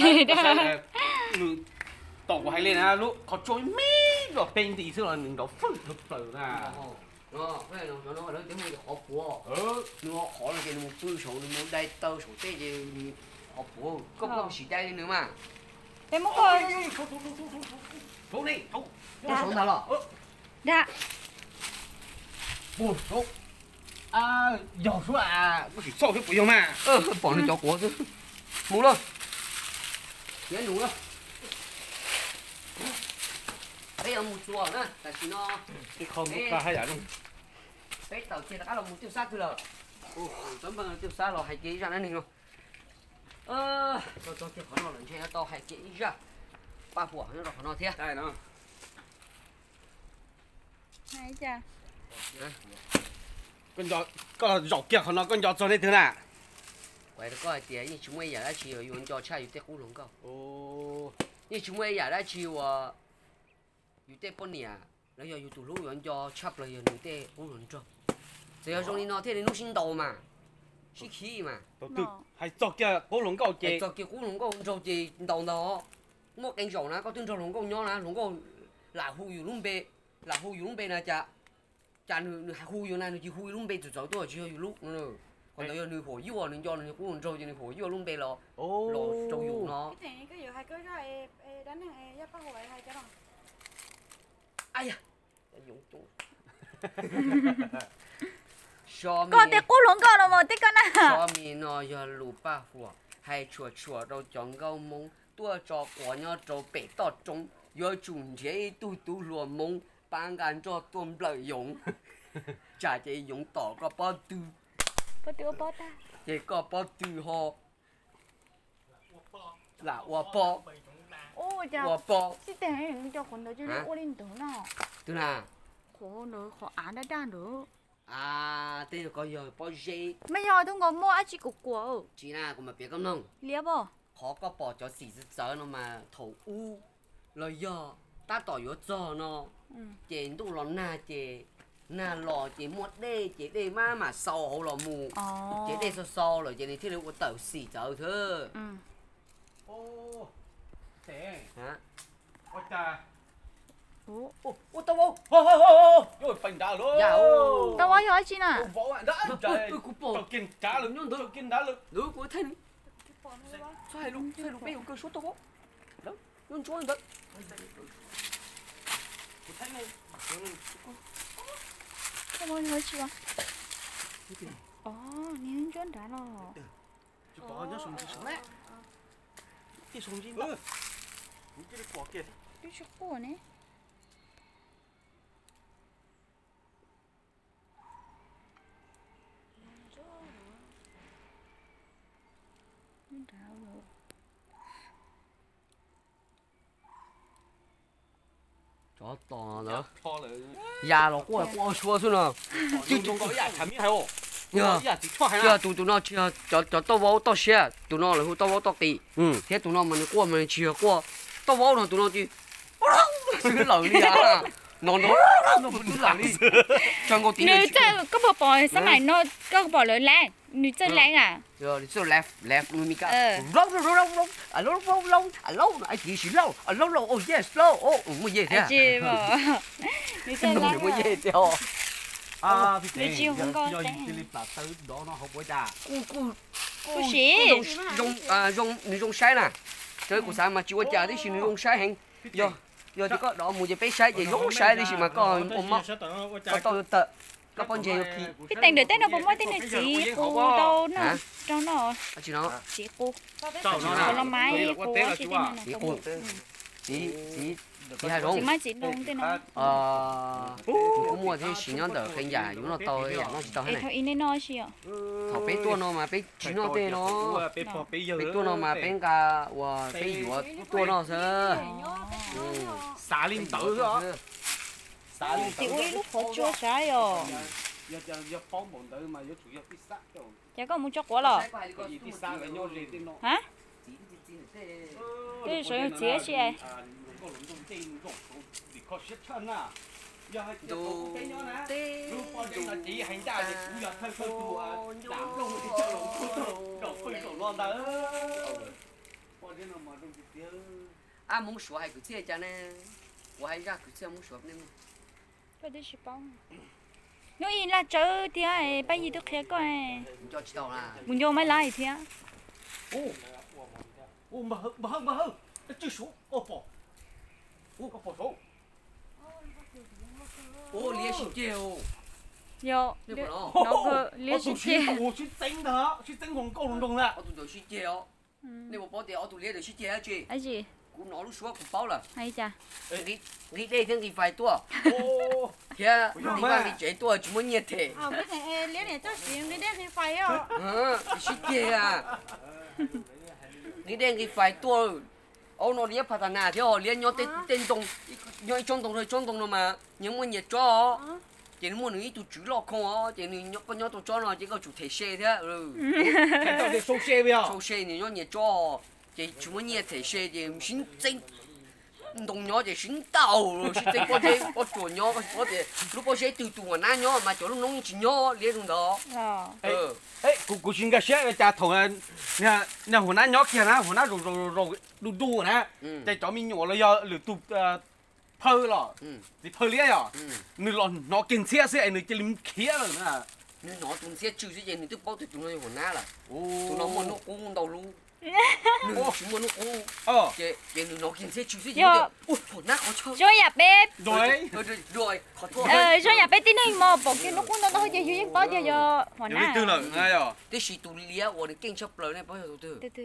tàu hay lên à lúc họ trôi mít rồi bên thì xưa là mình đó phân thực sự à đó cái này nó nó nó cái mua họ bùa nó họ là cái nó mua số nó mua đây tàu số thế gì họ bùa có không chỉ đây nữa mà em muốn coi thu đi thu nó số nào rồi dạ bùa số à giàu số à có chỉ số chứ bùa mà ơ bỏ đi cho của chứ muốn luôn nhớ đủ luôn đây là một chùa nữa tại vì nó cái không có hai giải luôn cái tàu kia đã là một tiêu sát thôi rồi tấm bằng tiêu sát rồi hai ký ra nó nè rồi ơ cho cho cái khó nó lần chơi nó to hai ký ra ba phủa nó nó thế đây nó hay cha con giò con giò kia nó con giò cho đây thế nào vậy đó coi tiền như chúng mày giờ đã chiều dùng cho cha dùng tết cũ lồng câu ô như chúng mày giờ đã chiều à dùng tết bốn nè lấy giờ dùng tủ lúa dùng cho chắp lại dùng tết cũ lồng cho giờ dùng đi nó thế thì nó sinh đầu mà sinh khí mà đầu tư hay cho kia cũ lồng câu kia cho kia cũ lồng câu cho gì đầu đó một cái rồng nó có tương cho lồng câu nhỏ là lồng câu là hù dùng luôn bê là hù dùng bê nè cha cha nữ hù dùng này nữ chỉ hù dùng bê từ早都只有lúc nữa còn tới nữ hổ yêu à nữ cho nữ cũng còn trâu cho nữ hổ yêu luôn bê lo lo trâu yêu nó cái này cái gì hai cái rồi đánh này giáp bắt hồi hai cái rồi ai à dùng chung con tết cũ lồng câu là một tết con à cho mình nó giờ lù ba phùa hay chùa chùa đâu chọn câu mông tua cho quả nhau trâu bể to trống Yo chúng chế tu tu lùa mông ban gan cho tuôn lợi dụng. Chả chế dùng tỏ có bao tư. Bao tiêu bao ta. Chế có bao tư họ. Là hoa bò. Ô chà. Hoa bò. Chị tên hình cho con đó chứ ô lên tử nào. Từ nào? Khổ nữa, khó án đã đàn nữa. À, tên là có giờ bao dây. Mấy giờ tôi ngồi mua chỉ cục của. Chỉ là cũng mà biết không nông. Liếp bò. Khó có bỏ cho xì xì giờ nó mà thấu u. Rồi giờ ta tỏ yếu giờ nó. Chế đủ nó na chế. Na lò chế một đê chế đê mà mà sầu hậu lò mù. Chế đê sầu sầu rồi chế này thế là có tàu xì giờ thôi. Ừ. Ô, thế. Hả? Ôi cha. Ủa, ô tao vô. Hô hô hô. Rồi phanh đá luôn. Dạ ô. Tao nói gì nè? Võ bạn đã. Trời. Tôi cũng bỏ. Tao kiên cá lực nhún tao kiên đá lực. Đúng của thân. Xoay luôn, xoay luôn bây cơ số tao. Đó, nhún chỗ đấy. Thấy này. Tao nói gì vậy? Ồ, nhìn chuyện đã rồi. Chú bỏ nhớ súng gì đấy. Cái súng gì đó. Cái quả kia. Cái chút của này. Chó to nữa. To là. Già nó qua qua xua xuống nào. Chứ chúng có nhà chả biết hay không? Nhờ. Chưa tụi tụi nó chưa cho cho tao vô tao xe tụi nó là hú tao vô tao tì. Ừ. Thế tụi nó mình qua mình chia qua. Tao vô nó tụi nó chứ. Cái lời đi à. Nó nó nó vẫn cứ làm đi. Cho ngô tí. Nữ chơi có bộ bò sao mày nó có bộ lưỡi lan. Nữ chơi lan à? Rồi đi left left người mình cả. Lâu lâu lâu lâu. À lâu lâu lâu. À lâu ai chỉ xí lâu. À lâu lâu oh yes lâu. Oh mua gì thế? Chị bảo. Nữ chơi lan. Mua gì theo. À, thì thế. Chiều không có tên. Cái clip là tới đó nó không có trà. Cô cô cô xí. Dùng dùng à dùng nữ dùng sai nè. Chơi của sao mà chịu trà thì xin nữ dùng sai hành. Rồi. Rồi thì có đó mua gì bé sai gì dùng sai đi xin mà còn ôm móc. Có tao tự. Có con gì khi. Cái tên được tên nó bố mới tên này chị cô đâu nó. Trong nó. Chị nó. Chị cô. Cháu nó là. Là máy cô chị tên này. Chị cô. Chị chị chị hai rong. Chị mai chị đông tên nó. Ờ. Cũng mua thì xin nhau đỡ cái nhà chúng nó to cái nhà nó chỉ to thế này. Thôi in nó xí à. Thọ bé tua nó mà bé chỉ nó tê nó. Bé phò bé giờ. Bé tua nó mà bé cả và bé dùa tua nó sơ. Xả lên tử đó. Xả lên tử. Chị ơi lúc họ chưa xả rồi. Giờ giờ giờ phóng bọn tử mà giờ chủ yếu cái xác rồi. Chả có muốn cho quá rồi. Cái xác là nhau gì tên nó. Hả? Cái số chế chị ấy. Có lũng trong tên rộng thì có xếp chân à. Giờ hai chị có cái nhỏ nè. Lúc bao giờ là chỉ hành ra thì cũng giờ hơi hơi tù à. Đảm lông thì chơi lông tù tù. Cậu phơi cậu non ta. Bao giờ nó mà trong cái tiêu. À muốn sửa hay cứ chơi cho nên. 我还让佢这么说呢。 嗰啲雪棒。因為啦，早啲係不如都開過誒。 唔再知道啦。 唔用咪來聽。 哦，哦，唔好唔好唔好，一隻手，哦啵，哦個手。 哦，連續接哦。 有。 你不喏。 那個連續接。 我去整它，去整紅高龍洞啦。 我都就去接哦。你冇保掉，我都連就去接下去。 哎是。 cũng nó lúc xóa cũng bao là. Hay chà. Đi đi đây thì phải tua. Ô. Kìa, đi qua đi chạy tua chỉ muốn nhiệt thể. Ờ cái này liên này cho xíu đi đây thì phải rồi. Ờ, xí kìa à. Đi đây thì phải tua. Ông nó liếc phát na theo liếc nhau tên tên đồng, nhau trong đồng rồi trong đồng rồi mà những muốn nhiệt cho. Chỉ muốn người tụi chủ lo không á, chỉ nhau con nhau tụi cho nó chỉ có chủ thể xe thế. Ừ. Thành tao đi sâu xe bây giờ. Sâu xe thì nhau nhiệt cho. Chỉ chúng mình nhiệt thể xe thì xin chân đồng nhỏ thì xin tàu rồi xin chân có thể có chuột nhỏ có thể lúc có xe từ từ mà ná nhỏ mà chỗ lúc nông chỉ nhỏ liền trong đó. Ừ. Ê, cụ cụ xin cái xe cái cha thầu nhà nhà hồ ná nhỏ kia ná hồ ná rồi rồi rồi đu đu nè. Cái chỗ mình nhỏ là do lửa tụ phơi rồi. Thì phơi liếc rồi. Nửa lon nó kinh xe xe nửa cái lim kia rồi nè. Nửa nó tụi xe chịu cái gì nửa tức bao tụi nó hồ ná là. Tụi nó muốn nó cũng đầu luôn. Nửa chúng muốn nó cũng. Ờ. Cái cái nửa nó kinh xe chịu cái gì đó. Ôi hồ ná khó chơi. Rồi nhà bếp. Rồi. Rồi rồi khó thua. Ờ rồi nhà bếp tin hình mà bỏ cái nó cũng nó hơi dễ dễ bao giờ giờ hồ ná. Tư lợn ngay rồi. Thế chỉ tụi liếc, tôi kinh chấp lời này bao giờ từ từ. Từ từ.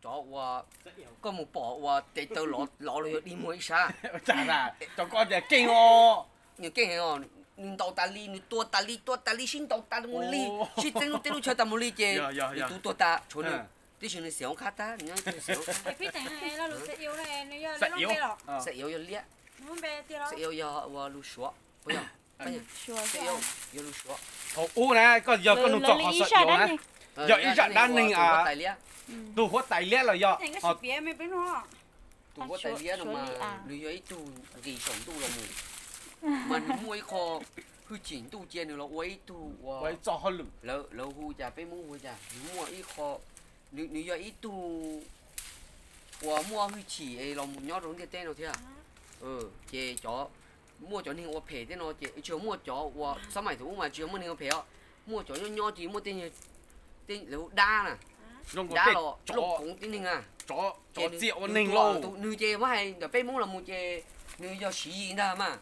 cho và có một bỏ và để tao lọ lọ rồi đi mua xa chả là cho con để kinh ô nhiều cái hàng on nhưng tàu ta li nhưng tua ta li tua ta li xin tàu ta một li xin tên lúc tên lúc chơi ta một li chơi tu tua ta chỗ nữa tí chuyện này xéo khát ta nhá xéo cái phí tiền này là lúc sẽ yếu này nó giờ sẽ nó yếu bê lọ sẽ yếu yếu liệt nó bê tiêu đó sẽ yếu yếu và lu xóa bây giờ bây giờ sẽ yếu yếu lu xóa thầu u này còn giờ con nó chọn họ sợ yếu này giờ ý trận đan ninh à tu hốt tài liệt là giờ thành cái sụp bia mới bên họ tu hốt tài liệt mà lưu ý tu gì sống tu là mù mình mua kho hư chỉnh tu chia nữa là quấy tu quấy cho họ lử lỡ lỡ hu chả phải mua hu chả mua ít kho nếu nếu giờ ít tu và mua hư chỉ ấy là một nhóm đúng cái tên nào thế à ừ chị chó mua chó nên 我赔的 nó chị chưa mua chó 我 sao mày thủ mà chưa mua nên 我赔 mua chó nhỏ nhỏ chỉ mua tên như tên là đa nè đa là lúc cũng tên à chó chó rượu ninh lâu nữ chị mà hay là phải muốn là một chị nữ giờ sử dụng ra mà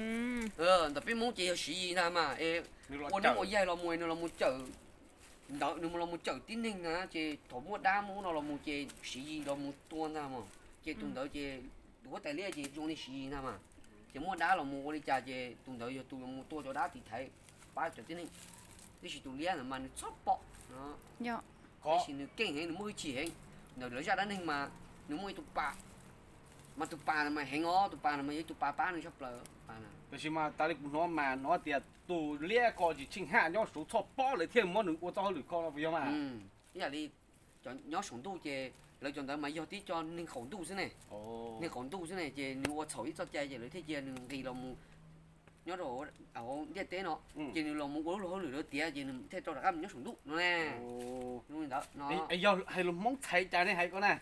ừ là phải muốn chị sử dụng ra mà em 我 nếu 我 dạy là mùi nó là một chợ đó nếu mà là một chợ tin hình á chị thổ mua đa mua nó là một chị sử dụng là một tuần ra mà chị tuần đó chị có tài liệu chị dùng đi sử dụng ra mà chị mua đá là mua đi trả chị tuần đó giờ tụi mua tua cho đá thì thấy ba chợ tin hình đi sử tụi lia là mà nó chóp bọ đó có chỉ nó kinh hay nó mới chỉ hay nó lấy ra đá hình mà nó mới tụi ba mà tụi ba là mà hay ngó tụi ba là mà tụi ba ba nó chóp lờ ba là cái mà ta đi nó mà nó tiệt tụ lia có chỉ chinh hạ nhau số chóp bọ lấy thêm món đừng có cho lử con là vì mà ừ cái là đi cho nhóm sống tu chị lấy chọn tới mà do tí cho nên khổng tu thế này nên khổng tu thế này chị nếu我炒一隻雞嚟睇chị nên kỳ lòng nhớ đồ ở cái tế nó chị nếu lòng muốn có lúc lửa tía chị nên thấy cho đại cam nhớ sống tu nó nè nó đó nó ấy do hay là món cháy trái này hay có nè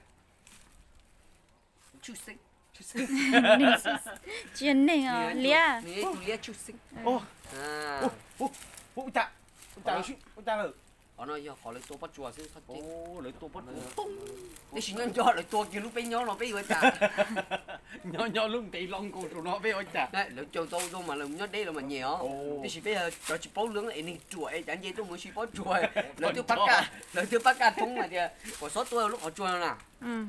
chút xính chút xính chuyện này à lia lia chút xính ô à ô ô chả chả ô chả rồi họ nói giờ họ lấy tô bắt chùa xíu thật chứ ô lấy tô bắt chùa để xin nhân cho lấy tô kia lúc bên nhau nó bây giờ chả nhỏ nhỏ lúc tí long cổ tụi nó bây giờ chả đấy lấy cho tô tô mà lấy nhớ đây là mà nhiều để xin bây giờ cho chị bố lưỡng lại nên chùa ấy chẳng gì tôi muốn chị bố chùa lấy tôi bắt cả lấy tôi bắt cả thúng mà thì có số tôi lúc họ chùa nào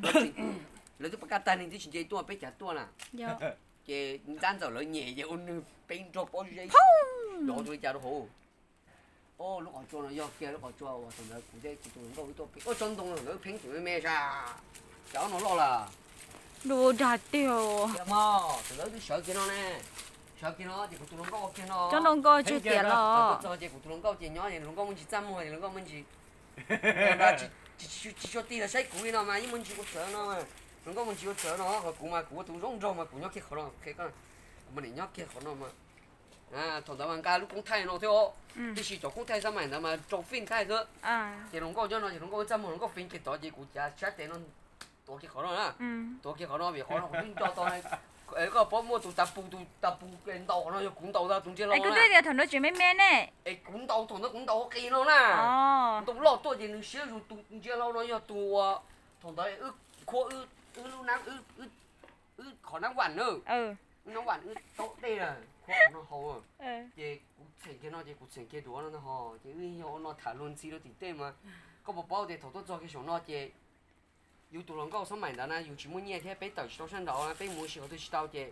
lấy tôi bắt cả tay nên tôi xin chị tôi bây giờ tôi nè chị đang giờ lấy nhẹ vậy ôn bên cho bố dây đó tôi chả đâu hồ ô lúc họ chua nó do kia lúc họ chua và thằng đó cũng thế chỉ tụi nó có cái ô trong đông nó phèn tụi mẹ ra cháu nó lo là đồ đạt tiêu kia mà thằng đó tôi sợ kia nó nè sợ kia nó thì của tụi nó có kia nó cho nó có chưa tiền lo cho chị của tụi nó có tiền nhỏ thì nó có mình chỉ trăm thôi thì nó có mình chỉ chỉ chỉ chỉ cho tiền là sai cũ nó mà nhưng mình chỉ có sợ nó mà nó có mình chỉ có sợ nó và cũng mà của tụi rong rong mà của nhóc kia khó nó cái con mình để nhóc kia khó nó mà à thằng đó bằng ca lúc cũng thay nó theo thì chỉ cho cũng thay sao mày mà cho phim thay cơ à thì nó có cho nó thì nó có trăm nó có phim cái đó gì cũng chả chắc để nó tổ cái khó nó à tổ cái khó nó vì khó nó không cho to này ấy có bao mua tụ tập bù tụ tập bù cái đầu nó cũng đầu ra tụ chơi lo ấy cứ đây là thằng nó chuyện mấy mẹ nè ấy cũng đầu thằng nó cũng đầu cái nó nè tụ lo tôi thì nó xíu rồi tụ chơi lo nó giờ tụ thằng đó ư khó ư ư lu nắng ư ư ư khó nắng quản nữa ừ nó quản ư tốt đây là nó hầu à chị cũng thành cái nó chị cũng thành cái đồ nó hò chị ơi nó nó thả luôn xí nó thì tên mà có một bao thì thầu tốt cho cái số nó chị yêu tụi nó có số mày đó nè yêu chỉ muốn nghe thế bé tới số sân đó bé muốn xíu tôi tao chị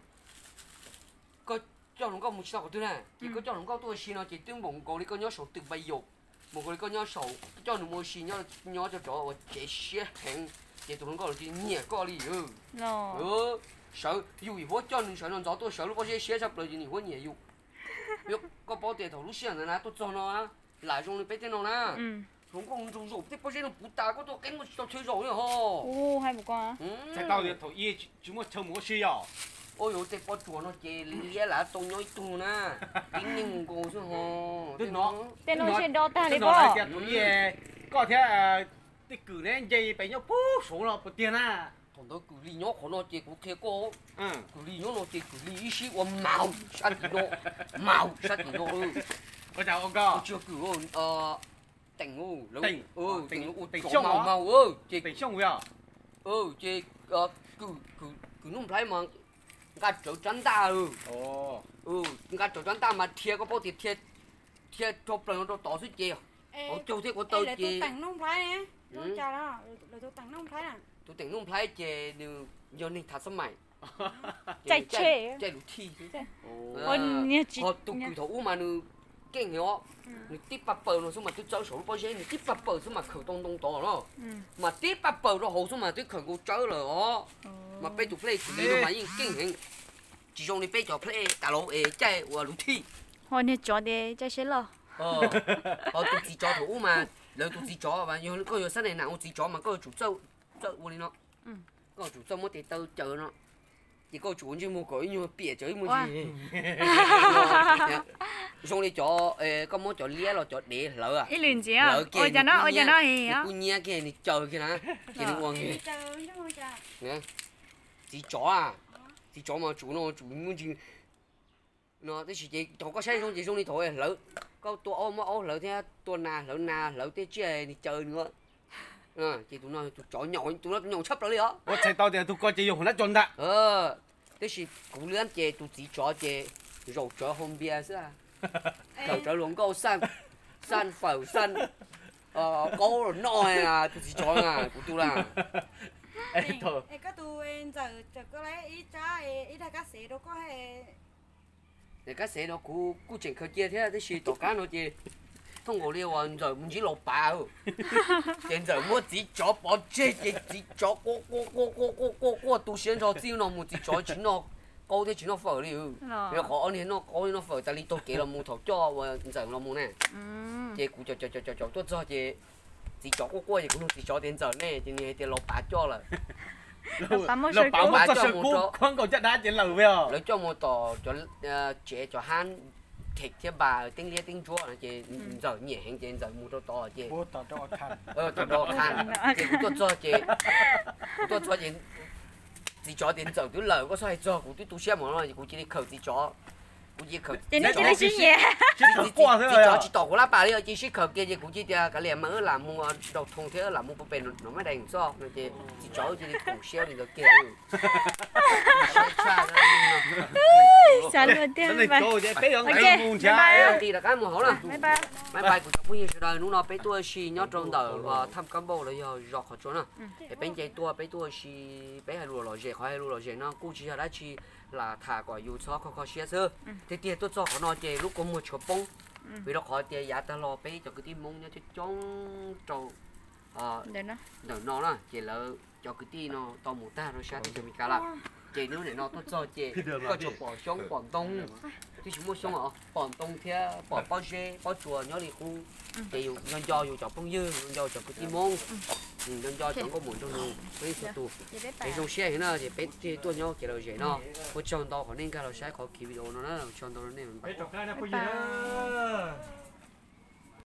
có cho nó có một số của tôi nè chị có cho nó có tôi xin nó chị tuyên bố có đi có nhớ số từ bây giờ một cái có nhớ số cho nó mua xin nhớ nhớ cho chỗ chị sẽ hẹn chị tụi nó có chị nhẹ có đi ừ ừ sợ yêu gì cho nên sợ nó cho tôi sợ lúc có sẽ sắp lại gì nhiều nhiều yêu biết có bao tiền thầu lúc xưa này tôi cho nó á lại trong cái bên nó nè không có dùng dùng tiếp bao giờ nó bút ta có tôi cái một tôi chơi rồi hả ô hay một con chạy tao thì thầu y chúng nó chơi một xí à ôi yo tiếp bao chuột nó chơi lia là tông nhói tung nè tiếng nhưng cô chứ hả tên nó tên nó trên đó ta đấy nó là cái thầu y có thể tích cử nên dây bé nhau bút số nó bút tiền à thằng đó cứ đi nhớ của nó chỉ cũng kia cô cứ đi nhớ nó chỉ cứ đi ý xí của màu sát thì nó màu sát thì nó ừ có chào ông co chưa cứ ờ tỉnh ừ tỉnh ừ tỉnh tỉnh tỉnh màu màu màu ừ chỉ tỉnh xong rồi ừ chỉ ờ cứ cứ cứ nung phải mà gạt chỗ chắn ta ừ ồ ừ gạt chỗ chắn ta mà thiệt có bao tiền thiệt thiệt chụp rồi nó tỏ suốt gì ở chỗ thế của tôi chị tặng nung phải nè Tôi chào đó, rồi tôi tặng nó không thấy à. tôi tỉnh không thấy chè được do nên thật sớm mày chạy chè chạy đủ thi ôi nha chị họ tụi cử thủ mà nó kinh hiểu nó tiếp bắp bờ nó xong mà tôi cháu số bao giờ nó tiếp bắp bờ xong mà khởi đông đông to nó mà tiếp bắp bờ nó hồ xong mà tôi khởi cô cháu rồi đó mà bây tụi play tụi nó mà yên kinh hình chỉ trong đi bây giờ play cả lỗ ế chạy và đủ thi hồi nãy chó để chạy xe lo ờ họ tụi chỉ chó thủ mà lời tụi chỉ chó mà nhưng có nhiều sáng này nào chỉ chó mà có chủ sâu sâu vô đi nó có chủ sâu mất thì tao chờ nó chỉ có chủ chứ mua cối nhưng mà bịa chơi mua gì xong đi chó có món chó lia rồi chó để lỡ à ít liền gì à ôi cha nó ôi cha nó gì á cô nhia kia thì chờ kia nè kia nó ngon kìa nè chỉ chó à chỉ chó mà chủ nó chủ muốn gì nó cái gì chị chó có sai không chị xong đi thôi lỡ có tua ôm ôm lỡ thế tua nà lỡ nà lỡ thế chơi thì chơi nữa à chị tụi nó tụi chó nhỏ tụi nó nhỏ chấp đó đi đó 我才到点都过节用那种的。 ờ thế thì cũng liên chế tụi chỉ chó chế rồi chó hôm bia sao cậu chó luôn câu san san phở san ờ câu rồi nói à tụi chỉ chó à của tụi là Ê thôi. Ê có tụi em giờ giờ có lấy ít cha ít là các sĩ đâu có hay để các xe nó cú cú chỉnh khởi kia thế thế thì tổ cá nó chế thông过了啊，就唔止六百哦，现在我只做把这只只做我我我我我我我都现在只那么只做钱咯，高啲錢咯浮了，你可你那高那浮，但你都幾多冇頭做我唔就那麼呢？這股就就就就就都做這只做我我亦咁只做點做呢？今年啲六百做啦， 老板冇做上股，廣告一打一流喎。 你做冇做做誒這做慳。 thịt chứ bà tiếng lia tiếng chúa là chị giờ nhẹ hàng chị giờ mua đồ to chị Bố tao cho khăn. ờ đồ to khăn chị cũng tôi cho chị tôi cho chị chị cho tiền giờ tôi lời có sai cho cũng tôi tôi xem mà nó cũng chỉ đi khẩu chị cho cũng chỉ khẩu chị nói chị nói chị nhẹ chị cho chị tỏ của lá bà đi chị ship khẩu kia chị cũng chỉ cái liền mà làm mua đồ thùng thế làm mua bền nó mới đành so rồi chị chị cho chị đi cùng sale thì được kia sao luôn Cái thế này cô vậy bé ông Ok, ấy mua bye cha. bye. thì là cái mùa hổ là bye bye máy bay của cháu bây giờ đời nó bé tua xì nhớ trong đời và thăm cán bộ là giờ dọc khỏi chỗ nào để bên chạy tua bé tua xì bé hay lùa lò dễ khỏi hay lùa lò dễ nó cú chỉ là đã chi là thả quả yêu cho khó khó xé sơ thì tiền tôi cho họ nó chơi lúc có một chỗ bông vì đó khỏi tiền giá ta lo bé cho cái tim mông nhá cho trong trâu ờ để nó nó nó là chỉ là cho cái tim nó to một ta rồi sao thì cho mình cả là chị nếu để nó tôi cho chị có cho bỏ xuống bỏ đông thì chúng mua xuống ở bỏ đông thế bỏ bao dê bao chùa nhớ đi khu chị nhân do dù cho bông dư nhân do cho cái tim mông nhân do chẳng có muốn trong luôn cái số tù cái trong xe thế nào thì bé thì tôi nhớ cái đầu dễ nó có chọn đó còn nên cái đầu xe có kỳ video nó nó chọn đó nên mình Bố cho khăn nó có gì đó.